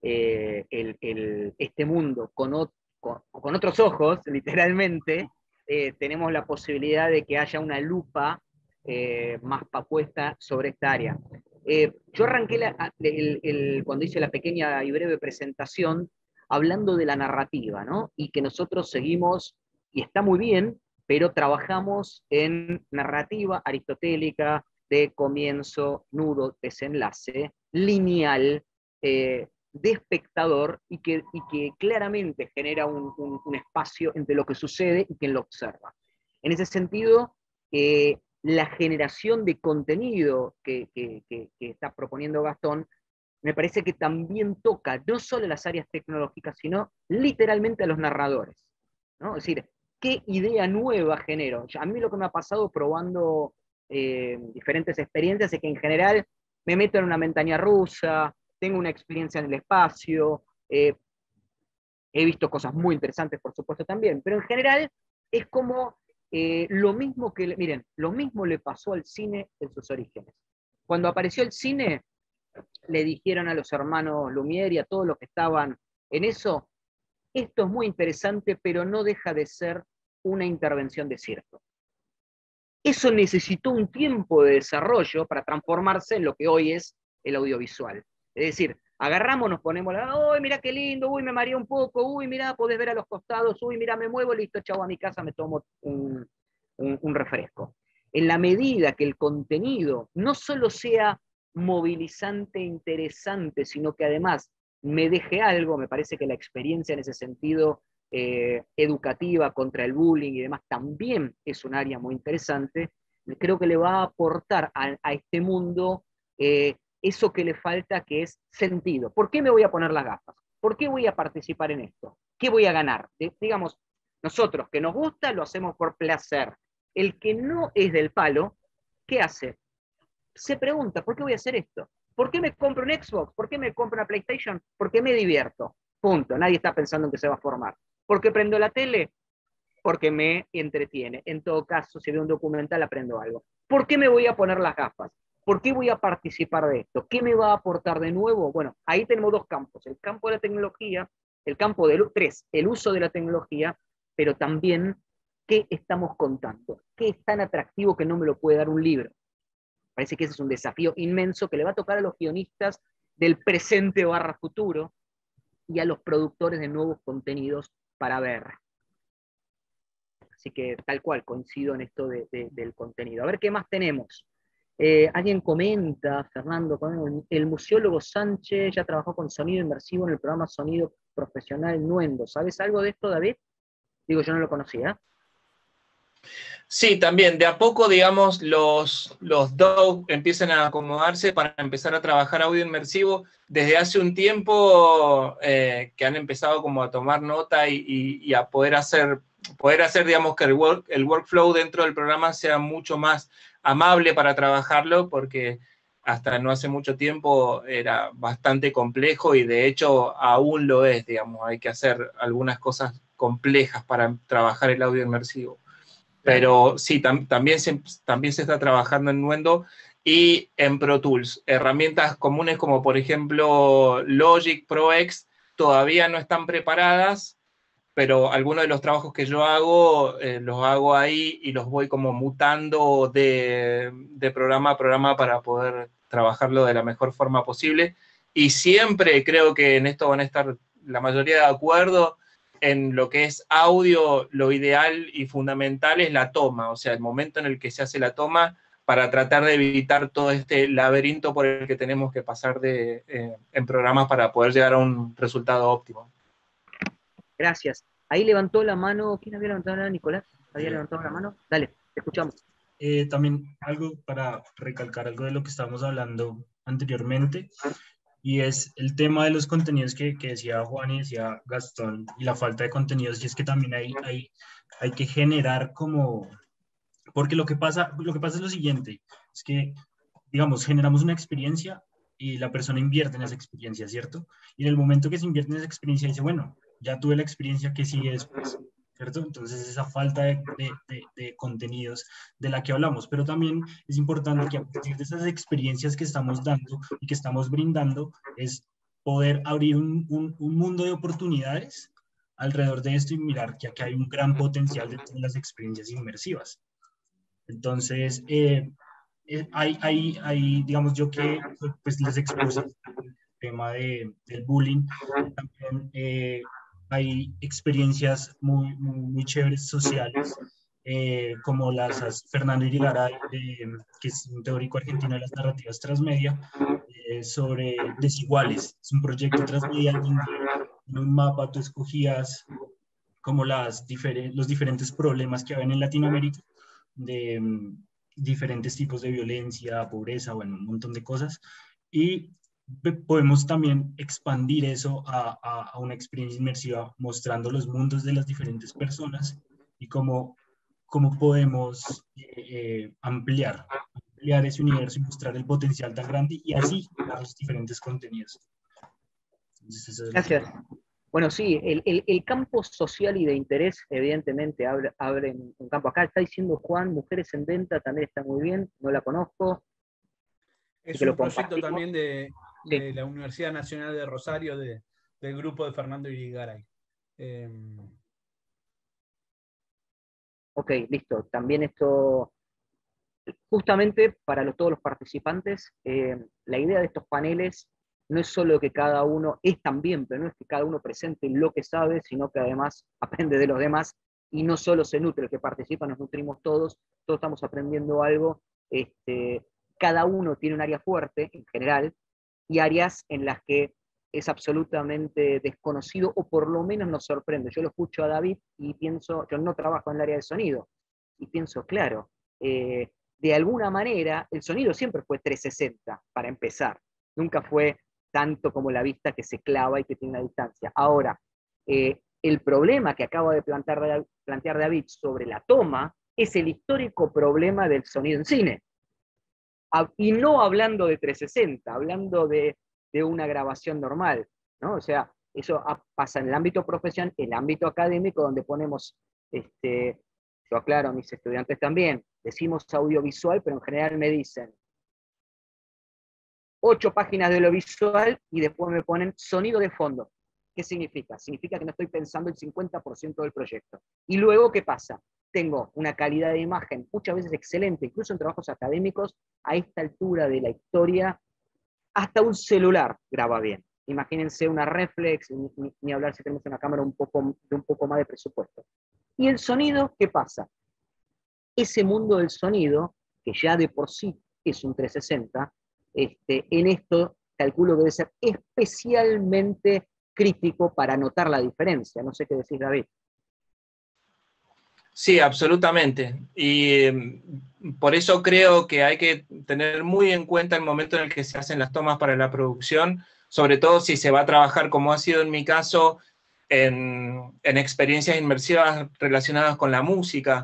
este mundo con otros ojos, literalmente, tenemos la posibilidad de que haya una lupa más puesta sobre esta área. Yo arranqué cuando hice la pequeña y breve presentación hablando de la narrativa, ¿no? Y que nosotros seguimos, y está muy bien, pero trabajamos en narrativa aristotélica de comienzo, nudo, desenlace, lineal, de espectador, y que claramente genera un espacio entre lo que sucede y quien lo observa. En ese sentido, la generación de contenido que está proponiendo Gastón me parece que también toca no solo las áreas tecnológicas, sino literalmente a los narradores, ¿no? Es decir, ¿qué idea nueva genero? A mí lo que me ha pasado probando diferentes experiencias es que en general me meto en una montaña rusa, tengo una experiencia en el espacio, he visto cosas muy interesantes, por supuesto, también, pero en general es como lo mismo lo mismo le pasó al cine en sus orígenes. Cuando apareció el cine, le dijeron a los hermanos Lumière y a todos los que estaban en eso, esto es muy interesante, pero no deja de ser una intervención de circo. Eso necesitó un tiempo de desarrollo para transformarse en lo que hoy es el audiovisual. Es decir, agarramos, nos ponemos uy, mira qué lindo, uy, me mareé un poco, uy, mira, podés ver a los costados, uy, mira, me muevo, listo, chau, a mi casa me tomo un refresco. En la medida que el contenido no solo sea movilizante, interesante, sino que además me deje algo, me parece que la experiencia en ese sentido educativa contra el bullying y demás también es un área muy interesante. Creo que le va a aportar a este mundo eso que le falta, que es sentido. ¿Por qué me voy a poner las gafas? ¿Por qué voy a participar en esto? ¿Qué voy a ganar? Digamos, nosotros que nos gusta lo hacemos por placer. El que no es del palo, ¿qué hace? Se pregunta, ¿por qué voy a hacer esto? ¿Por qué me compro un Xbox? ¿Por qué me compro una PlayStation? Porque me divierto. Punto. Nadie está pensando en que se va a formar. ¿Por qué prendo la tele? Porque me entretiene. En todo caso, si veo un documental, aprendo algo. ¿Por qué me voy a poner las gafas? ¿Por qué voy a participar de esto? ¿Qué me va a aportar de nuevo? Bueno, ahí tenemos dos campos. El campo de la tecnología, el campo de el uso de la tecnología, pero también qué estamos contando. ¿Qué es tan atractivo que no me lo puede dar un libro? Parece que ese es un desafío inmenso que le va a tocar a los guionistas del presente / futuro y a los productores de nuevos contenidos para ver. Así que tal cual, coincido en esto del contenido. A ver qué más tenemos. Alguien comenta, Fernando, el museólogo Sánchez ya trabajó con sonido inmersivo en el programa Sonido Profesional Nuendo. ¿Sabes algo de esto, David? Digo, yo no lo conocía. Sí, también, de a poco, digamos, los DAW empiezan a acomodarse para empezar a trabajar audio inmersivo. Desde hace un tiempo que han empezado como a tomar nota y a poder hacer, digamos, que el workflow dentro del programa sea mucho más amable para trabajarlo, porque hasta no hace mucho tiempo era bastante complejo y de hecho aún lo es, digamos. Hay que hacer algunas cosas complejas para trabajar el audio inmersivo. Pero sí, también se está trabajando en Nuendo y en Pro Tools. Herramientas comunes como por ejemplo Logic Pro X todavía no están preparadas, pero algunos de los trabajos que yo hago, los hago ahí y los voy como mutando de programa a programa para poder trabajarlo de la mejor forma posible. Y siempre creo que en esto van a estar la mayoría de acuerdo. En lo que es audio, lo ideal y fundamental es la toma, o sea, el momento en el que se hace la toma para tratar de evitar todo este laberinto por el que tenemos que pasar en programas para poder llegar a un resultado óptimo. Gracias. Ahí levantó la mano, ¿quién había levantado la mano? Nicolás, ¿había levantado la mano? Dale, te escuchamos. También algo para recalcar algo de lo que estábamos hablando anteriormente, y es el tema de los contenidos que decía Juan y decía Gastón, y la falta de contenidos, y es que también hay que generar como, porque lo que pasa es lo siguiente, es que, digamos, generamos una experiencia y la persona invierte en esa experiencia, ¿cierto? Y en el momento que se invierte en esa experiencia dice, bueno, ya tuve la experiencia, ¿qué sigue después? ¿Cierto? Entonces esa falta de contenidos de la que hablamos, pero también es importante que a partir de esas experiencias que estamos dando y que estamos brindando, es poder abrir un mundo de oportunidades alrededor de esto y mirar que aquí hay un gran potencial dentro de las experiencias inmersivas. Entonces, digamos, yo que pues les expuse el tema del bullying, también hay experiencias muy chéveres sociales, como las hace Fernando Irigaray, que es un teórico argentino de las narrativas transmedia, sobre desiguales. Es un proyecto transmedia donde en un mapa tú escogías como los diferentes problemas que había en Latinoamérica, de diferentes tipos de violencia, pobreza, bueno, un montón de cosas, y podemos también expandir eso a una experiencia inmersiva mostrando los mundos de las diferentes personas y cómo podemos ampliar ese universo y mostrar el potencial tan grande y así dar los diferentes contenidos. Entonces, eso es Gracias. Bueno, sí, el campo social y de interés evidentemente abre un campo. Acá está diciendo Juan, Mujeres en Venta, también está muy bien, no la conozco. Es un proyecto también de la Universidad Nacional de Rosario, del grupo de Fernando Irigaray. Ok, listo. También esto, justamente para todos los participantes, la idea de estos paneles no es solo que cada uno, es también, pero no es que cada uno presente lo que sabe, sino que además aprende de los demás, y no solo se nutre el que participa, nos nutrimos todos estamos aprendiendo algo, cada uno tiene un área fuerte en general, y áreas en las que es absolutamente desconocido, o por lo menos nos sorprende. Yo lo escucho a David y pienso, yo no trabajo en el área de sonido, y pienso, claro, de alguna manera el sonido siempre fue 360, para empezar, nunca fue tanto como la vista que se clava y que tiene una distancia. Ahora, el problema que acaba de plantear David sobre la toma es el histórico problema del sonido en cine. Y no hablando de 360, hablando de una grabación normal, ¿no? O sea, eso pasa en el ámbito profesional, en el ámbito académico, donde ponemos, yo aclaro a mis estudiantes también, decimos audiovisual, pero en general me dicen 8 páginas de lo visual y después me ponen sonido de fondo. ¿Qué significa? Significa que no estoy pensando el 50% del proyecto. Y luego, ¿qué pasa? Tengo una calidad de imagen muchas veces excelente, incluso en trabajos académicos, a esta altura de la historia, hasta un celular graba bien. Imagínense una reflex, ni hablar si tenemos una cámara de un poco más de presupuesto. ¿Y el sonido qué pasa? Ese mundo del sonido, que ya de por sí es un 360, en esto calculo que debe ser especialmente crítico para notar la diferencia. No sé qué decís, David. Sí, absolutamente. Y por eso creo que hay que tener muy en cuenta el momento en el que se hacen las tomas para la producción, sobre todo si se va a trabajar, como ha sido en mi caso, en experiencias inmersivas relacionadas con la música,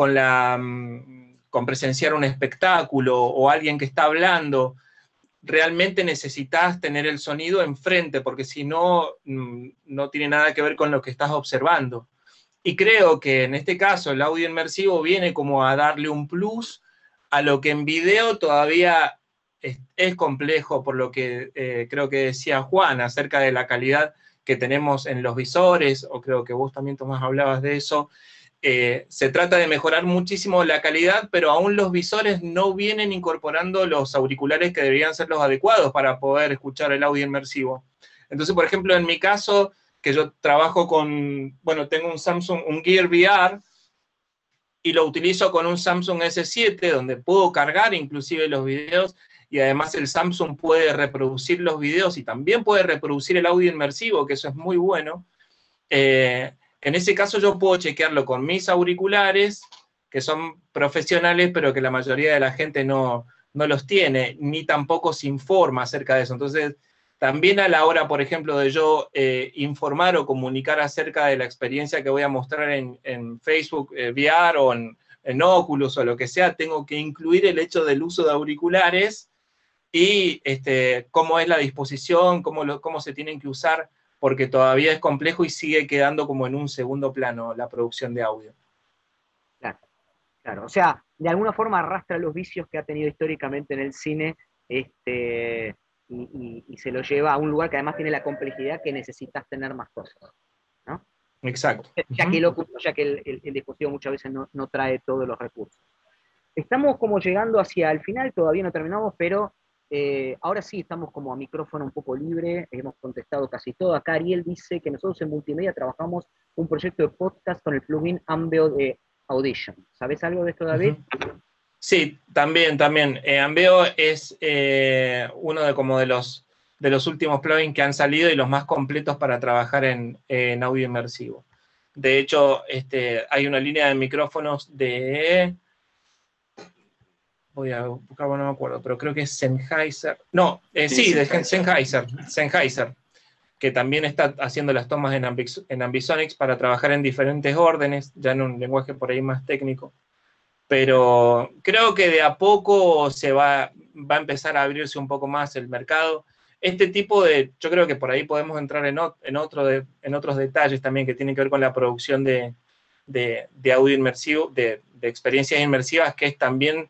con presenciar un espectáculo o alguien que está hablando. Realmente necesitas tener el sonido enfrente, porque si no, no tiene nada que ver con lo que estás observando. Y creo que en este caso el audio inmersivo viene como a darle un plus a lo que en video todavía es complejo, por lo que creo que decía Juan acerca de la calidad que tenemos en los visores, o creo que vos también, Tomás, hablabas de eso. Se trata de mejorar muchísimo la calidad, pero aún los visores no vienen incorporando los auriculares que deberían ser los adecuados para poder escuchar el audio inmersivo. Entonces, por ejemplo, en mi caso, que yo trabajo con, bueno, tengo un Samsung, un Gear VR, y lo utilizo con un Samsung S7, donde puedo cargar inclusive los videos, y además el Samsung puede reproducir los videos y también puede reproducir el audio inmersivo, que eso es muy bueno. En ese caso yo puedo chequearlo con mis auriculares, que son profesionales, pero que la mayoría de la gente no los tiene, ni tampoco se informa acerca de eso. Entonces, también a la hora, por ejemplo, de yo informar o comunicar acerca de la experiencia que voy a mostrar en Facebook VR o en Oculus o lo que sea, tengo que incluir el hecho del uso de auriculares y cómo es la disposición, cómo se tienen que usar, porque todavía es complejo y sigue quedando como en un segundo plano la producción de audio. Claro, claro. O sea, de alguna forma arrastra los vicios que ha tenido históricamente en el cine, y se lo lleva a un lugar que además tiene la complejidad que necesitas tener más cosas, ¿no? Exacto. Ya que el dispositivo muchas veces no trae todos los recursos. Estamos como llegando hacia el final, todavía no terminamos, pero ahora sí estamos como a micrófono un poco libre, hemos contestado casi todo. Acá Ariel dice que nosotros en Multimedia trabajamos un proyecto de podcast con el plugin Ambeo de Audition. ¿Sabes algo de esto, David? Sí, también. Ambeo es uno de los últimos plugins que han salido y los más completos para trabajar en audio inmersivo. De hecho, hay una línea de micrófonos de... Voy a buscarlo, no me acuerdo, pero creo que es Sennheiser. No, sí, de Sennheiser, que también está haciendo las tomas en Ambisonics para trabajar en diferentes órdenes, ya en un lenguaje por ahí más técnico. Pero creo que de a poco va a empezar a abrirse un poco más el mercado. Yo creo que por ahí podemos entrar en otros detalles también que tienen que ver con la producción de audio inmersivo, de experiencias inmersivas, que es también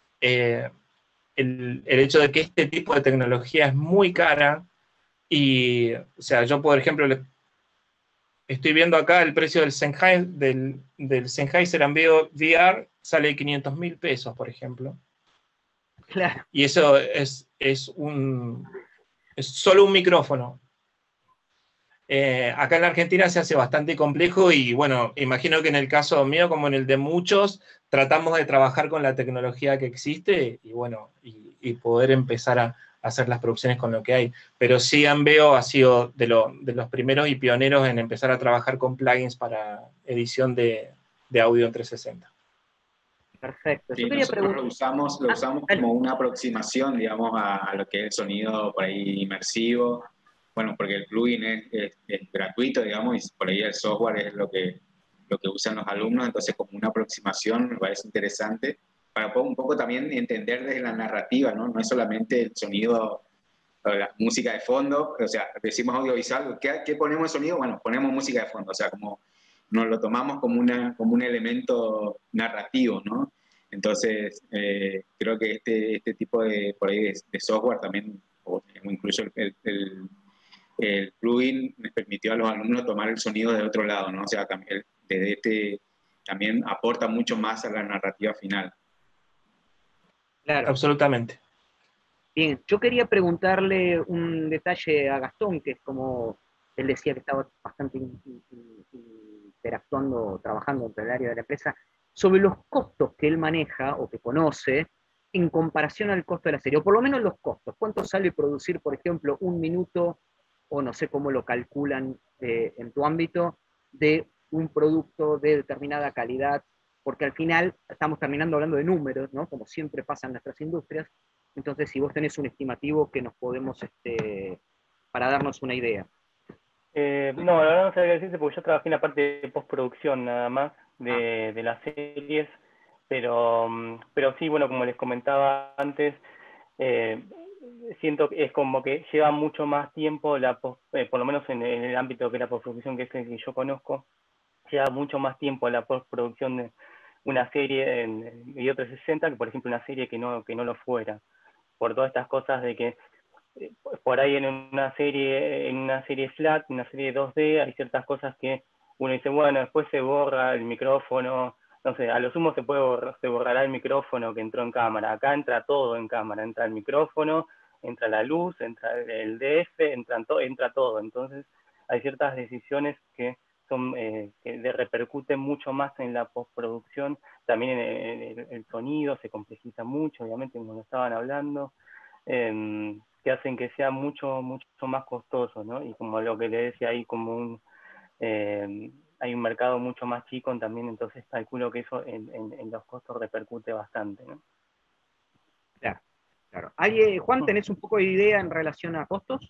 el hecho de que este tipo de tecnología es muy cara. Y, o sea, yo, por ejemplo, estoy viendo acá el precio del Sennheiser Ambeo VR, sale 500.000 pesos, por ejemplo. Claro. Y eso es solo un micrófono. Acá en la Argentina se hace bastante complejo y, bueno, imagino que en el caso mío, como en el de muchos, tratamos de trabajar con la tecnología que existe y, bueno, y poder empezar a hacer las producciones con lo que hay. Pero sí, Ambeo ha sido de los primeros y pioneros en empezar a trabajar con plugins para edición de audio en 360. Perfecto. Sí, nosotros lo usamos como una aproximación, digamos, a lo que es el sonido por ahí inmersivo. Bueno, porque el plugin es gratuito, digamos, y por ahí el software es lo que usan los alumnos, entonces como una aproximación me parece interesante para un poco también entender desde la narrativa, ¿no? No es solamente el sonido, la música de fondo, o sea, decimos audiovisual, ¿qué ponemos de sonido? Bueno, ponemos música de fondo, o sea, como nos lo tomamos como un elemento narrativo, ¿no? Entonces, creo que este tipo de software también, o incluso el plugin me permitió a los alumnos tomar el sonido de otro lado, ¿no? O sea, también, también aporta mucho más a la narrativa final. Claro. Absolutamente. Bien, yo quería preguntarle un detalle a Gastón, que es como él decía que estaba bastante interactuando, trabajando entre el área de la empresa, sobre los costos que él maneja o que conoce en comparación al costo de la serie, o por lo menos los costos. ¿Cuánto sale producir, por ejemplo, un minuto, o no sé cómo lo calculan en tu ámbito, de un producto de determinada calidad porque al final estamos terminando hablando de números, ¿no? Como siempre pasa en nuestras industrias. Entonces, si vos tenés un estimativo que nos podemos, para darnos una idea. No, la verdad no sabía qué decirte porque yo trabajé en la parte de postproducción nada más de las series, pero sí, bueno, como les comentaba antes, siento que es como que lleva mucho más tiempo, por lo menos en el ámbito que la postproducción, que es el que yo conozco, lleva mucho más tiempo la postproducción de una serie en video 360 que, por ejemplo, una serie que no lo fuera. Por todas estas cosas de que por ahí en una serie flat, una serie 2D, hay ciertas cosas que uno dice, bueno, después se borra el micrófono, no sé, a lo sumo se borrará el micrófono que entró en cámara. Acá entra todo en cámara, entra el micrófono, entra la luz, entra el DF, entra todo. Entonces hay ciertas decisiones que repercuten mucho más en la postproducción. También el sonido se complejiza mucho, obviamente, como lo estaban hablando. Que hacen que sea mucho más costoso, ¿no? Y como lo que le decía, hay hay un mercado mucho más chico también, entonces calculo que eso en los costos repercute bastante, ¿no? Claro, claro. Juan, ¿tenés un poco de idea en relación a costos?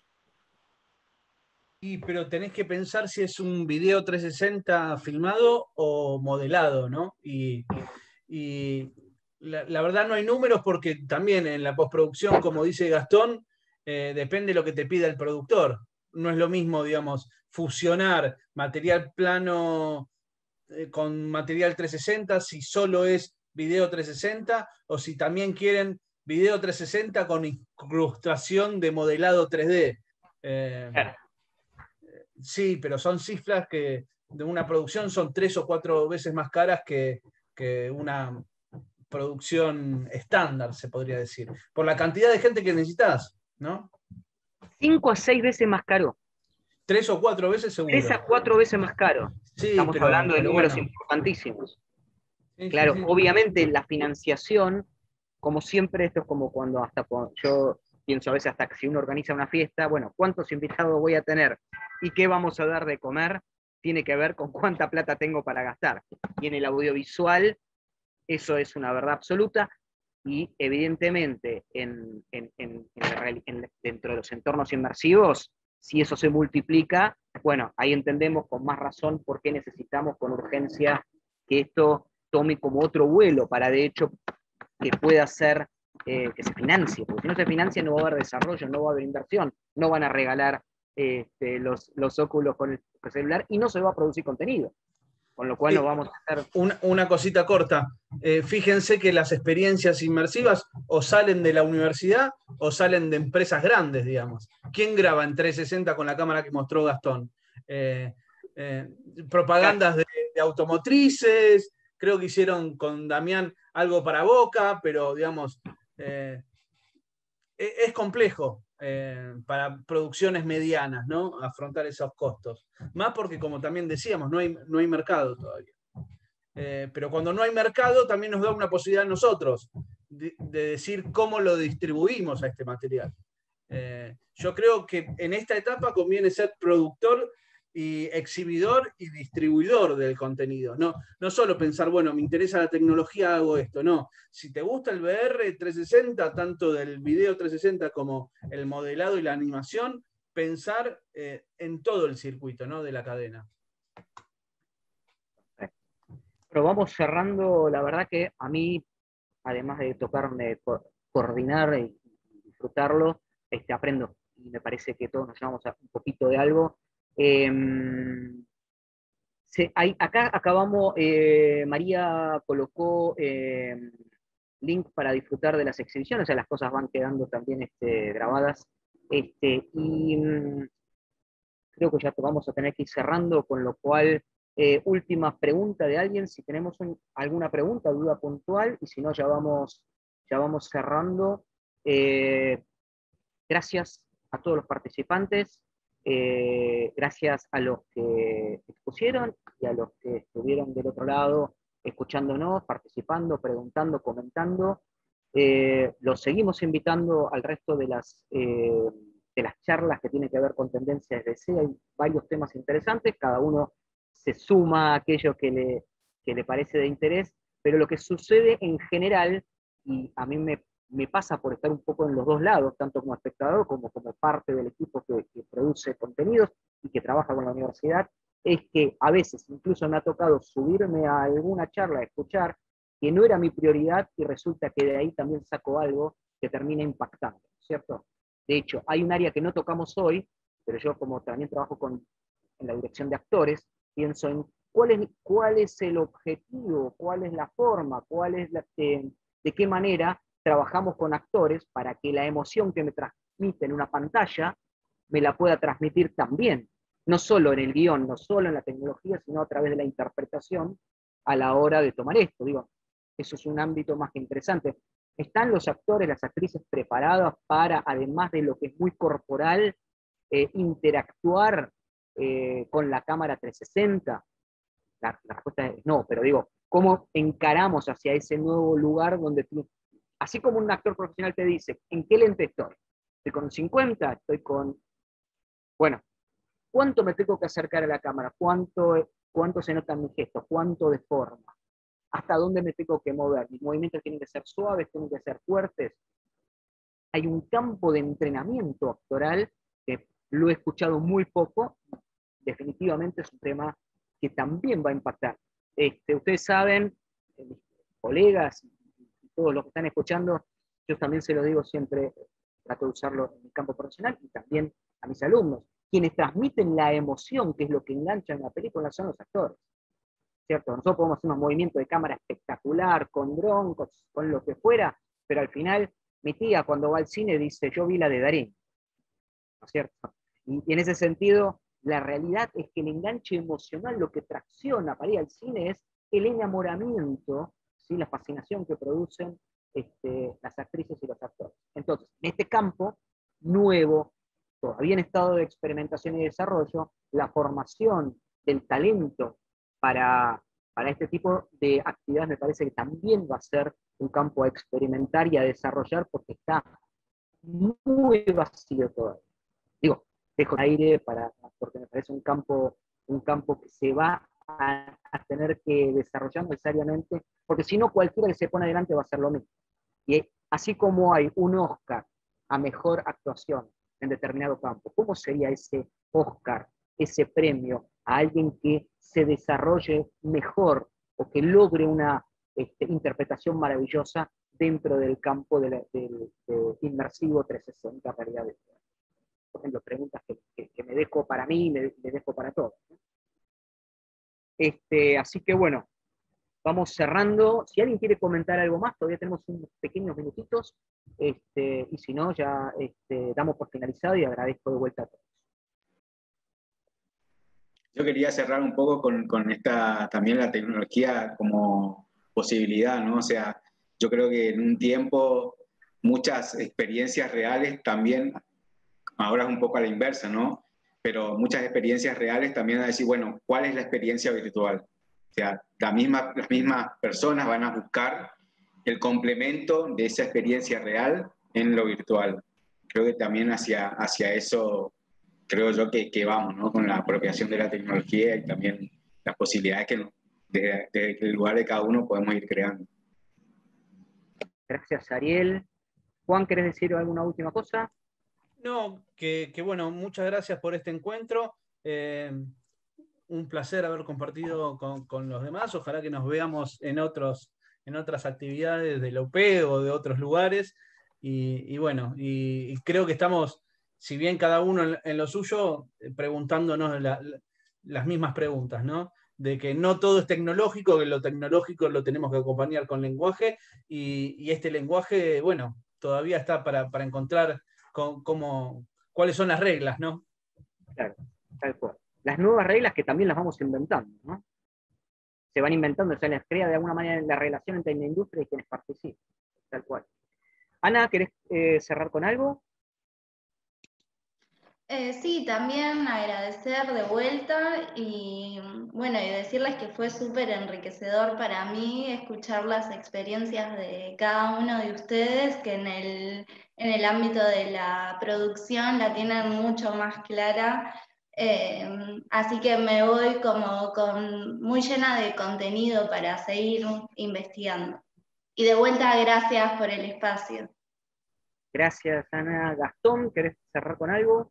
Pero tenés que pensar si es un video 360 filmado o modelado, ¿no? Y la verdad no hay números porque también en la postproducción, como dice Gastón, depende de lo que te pida el productor. No es lo mismo, digamos, fusionar material plano con material 360 si solo es video 360 o si también quieren video 360 con incrustación de modelado 3D. Claro. Sí, pero son cifras que de una producción son 3 o 4 veces más caras que una producción estándar, se podría decir, por la cantidad de gente que necesitas, ¿no? 5 a 6 veces más caro. 3 o 4 veces seguro. 3 a 4 veces más caro. Sí, estamos hablando de números bueno, importantísimos. Sí, claro, sí. Obviamente la financiación, como siempre, esto es como cuando yo pienso a veces hasta que si uno organiza una fiesta, bueno, ¿cuántos invitados voy a tener? ¿Y qué vamos a dar de comer? Tiene que ver con cuánta plata tengo para gastar. Y en el audiovisual, eso es una verdad absoluta, y evidentemente dentro de los entornos inmersivos, si eso se multiplica, bueno, ahí entendemos con más razón por qué necesitamos con urgencia que esto tome como otro vuelo para, de hecho, que pueda ser, que se financie, porque si no se financia no va a haber desarrollo, no va a haber inversión, no van a regalar los óculos con el celular y no se va a producir contenido. Con lo cual no vamos a hacer... Una cosita corta. Fíjense que las experiencias inmersivas o salen de la universidad o salen de empresas grandes, digamos. ¿Quién graba en 360 con la cámara que mostró Gastón? Propagandas de automotrices, creo que hicieron con Damián algo para Boca, pero digamos, es complejo para producciones medianas, ¿no? Afrontar esos costos. Más porque, como también decíamos, no hay mercado todavía. Pero cuando no hay mercado, también nos da una posibilidad a nosotros de decir cómo lo distribuimos a este material. Yo creo que en esta etapa conviene ser productor y exhibidor y distribuidor del contenido. No solo pensar, bueno, me interesa la tecnología, hago esto. No, si te gusta el VR 360, tanto del video 360 como el modelado y la animación, pensar en todo el circuito, ¿no?, de la cadena. Pero vamos cerrando, la verdad que a mí, además de tocarme coordinar y disfrutarlo, aprendo. Y me parece que todos nos llevamos un poquito de algo. Acá acabamos, María colocó link para disfrutar de las exhibiciones, o sea, las cosas van quedando también grabadas. Y creo que ya vamos a tener que ir cerrando, con lo cual, última pregunta de alguien, si tenemos alguna pregunta, duda puntual, y si no, ya vamos cerrando. Gracias a todos los participantes. Gracias a los que expusieron y a los que estuvieron del otro lado escuchándonos, participando, preguntando, comentando. Los seguimos invitando al resto de las charlas que tienen que ver con tendencias de DC. Hay varios temas interesantes, cada uno se suma a aquello que le parece de interés. Pero lo que sucede en general, y a mí me pasa por estar un poco en los dos lados, tanto como espectador como como parte del equipo que produce contenidos y que trabaja con la universidad, es que a veces incluso me ha tocado subirme a alguna charla, a escuchar, que no era mi prioridad y resulta que de ahí también saco algo que termina impactando, ¿cierto? De hecho, hay un área que no tocamos hoy, pero yo como también trabajo en la dirección de actores, pienso en cuál es el objetivo, cuál es la forma, de qué manera trabajamos con actores para que la emoción que me transmite en una pantalla me la pueda transmitir también, no solo en el guión, no solo en la tecnología, sino a través de la interpretación a la hora de tomar esto. Digo, eso es un ámbito más que interesante. ¿Están los actores, las actrices preparadas para, además de lo que es muy corporal, interactuar con la cámara 360? La respuesta es no, pero digo, ¿cómo encaramos hacia ese nuevo lugar donde tú, así como un actor profesional te dice, ¿en qué lente estoy? ¿Estoy con 50? ¿Estoy con...? Bueno, ¿cuánto me tengo que acercar a la cámara? ¿Cuánto se notan mis gestos? ¿Cuánto de forma? ¿Hasta dónde me tengo que mover? ¿Mis movimientos tienen que ser suaves? ¿Tienen que ser fuertes? Hay un campo de entrenamiento actoral que lo he escuchado muy poco. Definitivamente es un tema que también va a impactar. Ustedes saben, mis colegas y todos los que están escuchando, yo también se lo digo siempre, trato de usarlo en mi campo profesional y también a mis alumnos. Quienes transmiten la emoción, que es lo que engancha en la película, son los actores, ¿cierto? Nosotros podemos hacer unos movimientos de cámara espectacular, con dron, con lo que fuera, pero al final, mi tía cuando va al cine dice, yo vi la de Darín, ¿no es cierto? Y en ese sentido, la realidad es que el enganche emocional, lo que tracciona para ir al cine es el enamoramiento, ¿sí? La fascinación que producen las actrices y los actores. Entonces, en este campo nuevo, todavía en estado de experimentación y desarrollo, la formación del talento para este tipo de actividades me parece que también va a ser un campo a experimentar y a desarrollar porque está muy vacío todavía. Digo, dejo el aire porque me parece un campo que se va a tener que desarrollar necesariamente, porque si no cualquiera que se pone adelante va a hacer lo mismo. Y así como hay un Oscar a mejor actuación en determinado campo, ¿cómo sería ese Oscar, ese premio a alguien que se desarrolle mejor o que logre una interpretación maravillosa dentro del campo del inmersivo 360 realidad virtual? Por ejemplo, preguntas que me dejo para mí y me dejo para todos, ¿no? Así que bueno, vamos cerrando. Si alguien quiere comentar algo más, todavía tenemos unos pequeños minutitos, y si no, ya damos por finalizado y agradezco de vuelta a todos. Yo quería cerrar un poco con esta, también la tecnología como posibilidad, ¿no? O sea, yo creo que en un tiempo muchas experiencias reales también, ahora es un poco a la inversa, ¿no? Pero muchas experiencias reales también a decir, bueno, ¿cuál es la experiencia virtual? O sea, las mismas personas van a buscar el complemento de esa experiencia real en lo virtual. Creo que también hacia eso, creo yo que vamos, ¿no? Con la apropiación de la tecnología y también las posibilidades que desde el lugar de cada uno podemos ir creando. Gracias, Ariel. Juan, ¿querés decir alguna última cosa? No, que bueno, muchas gracias por este encuentro. Un placer haber compartido con los demás. Ojalá que nos veamos en otras actividades de la UP o de otros lugares. Y bueno, y creo que estamos, si bien cada uno en lo suyo, preguntándonos las mismas preguntas, ¿no? De que no todo es tecnológico, que lo tecnológico lo tenemos que acompañar con lenguaje, y este lenguaje, bueno, todavía está para encontrar cuáles son las reglas, ¿no? Claro, tal cual. Las nuevas reglas que también las vamos inventando, ¿no? Se van inventando, se les crea de alguna manera la relación entre la industria y quienes participan, tal cual. Ana, ¿querés cerrar con algo? Sí, también agradecer de vuelta y bueno, y decirles que fue súper enriquecedor para mí escuchar las experiencias de cada uno de ustedes, que en el ámbito de la producción la tienen mucho más clara Así que me voy como muy llena de contenido para seguir investigando. Y de vuelta, gracias por el espacio. Gracias, Ana. Gastón, ¿querés cerrar con algo?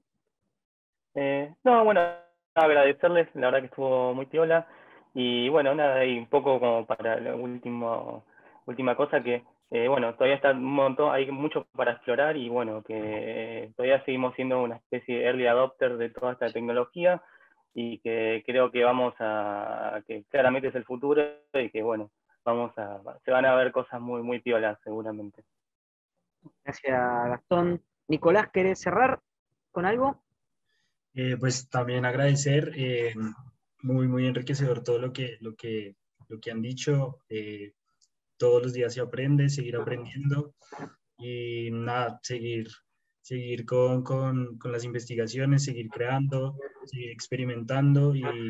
No, bueno, agradecerles, la verdad que estuvo muy piola. Y bueno, nada, y un poco como para la última cosa que, bueno, todavía está un montón, hay mucho para explorar y bueno, que todavía seguimos siendo una especie de early adopter de toda esta tecnología y que creo que que claramente es el futuro y que bueno, se van a ver cosas muy, muy piolas seguramente. Gracias, Gastón. Nicolás, ¿querés cerrar con algo? Pues también agradecer, muy, muy enriquecedor todo lo que han dicho. Todos los días se aprende, seguir aprendiendo y nada, seguir con las investigaciones, seguir creando, seguir experimentando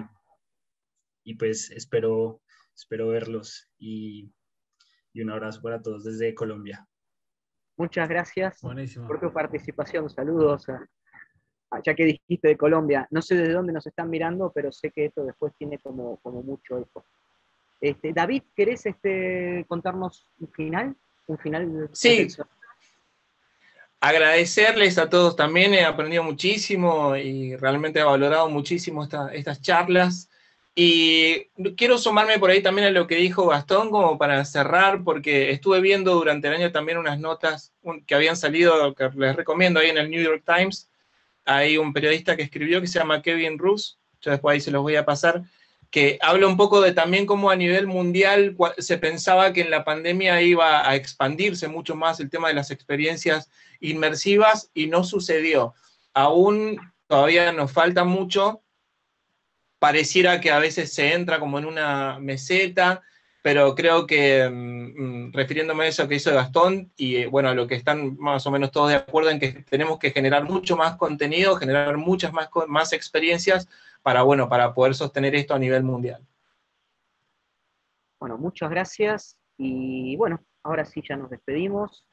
y pues espero verlos y un abrazo para todos desde Colombia. Muchas gracias Buenísimo. por tu participación. Saludos, ya que dijiste de Colombia. No sé desde dónde nos están mirando, pero sé que esto después tiene como mucho eco. David, ¿querés contarnos un final? ¿Un final? Sí. Agradecerles a todos también, he aprendido muchísimo y realmente he valorado muchísimo estas charlas. Y quiero sumarme por ahí también a lo que dijo Gastón, como para cerrar, porque estuve viendo durante el año también unas notas que habían salido, que les recomiendo ahí en el New York Times. Hay un periodista que escribió que se llama Kevin Roose, yo después ahí se los voy a pasar, que habla un poco de también cómo a nivel mundial se pensaba que en la pandemia iba a expandirse mucho más el tema de las experiencias inmersivas y no sucedió. Aún todavía nos falta mucho, pareciera que a veces se entra como en una meseta, pero creo que, refiriéndome a eso que hizo Gastón, y bueno, a lo que están más o menos todos de acuerdo en que tenemos que generar mucho más contenido, generar muchas más experiencias para poder sostener esto a nivel mundial. Bueno, muchas gracias, y bueno, ahora sí ya nos despedimos.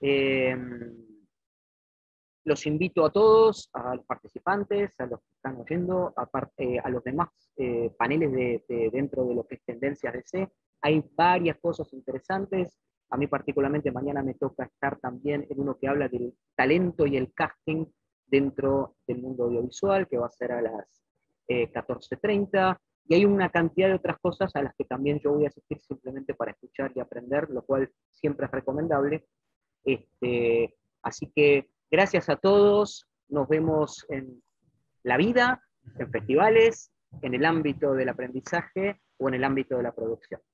Los invito a todos, a los participantes, a los que están oyendo, a los demás paneles dentro de lo que es Tendencias DC. Hay varias cosas interesantes. A mí particularmente mañana me toca estar también en uno que habla del talento y el casting dentro del mundo audiovisual, que va a ser a las 14:30. Y hay una cantidad de otras cosas a las que también yo voy a asistir simplemente para escuchar y aprender, lo cual siempre es recomendable. Así que gracias a todos, nos vemos en la vida, en festivales, en el ámbito del aprendizaje o en el ámbito de la producción.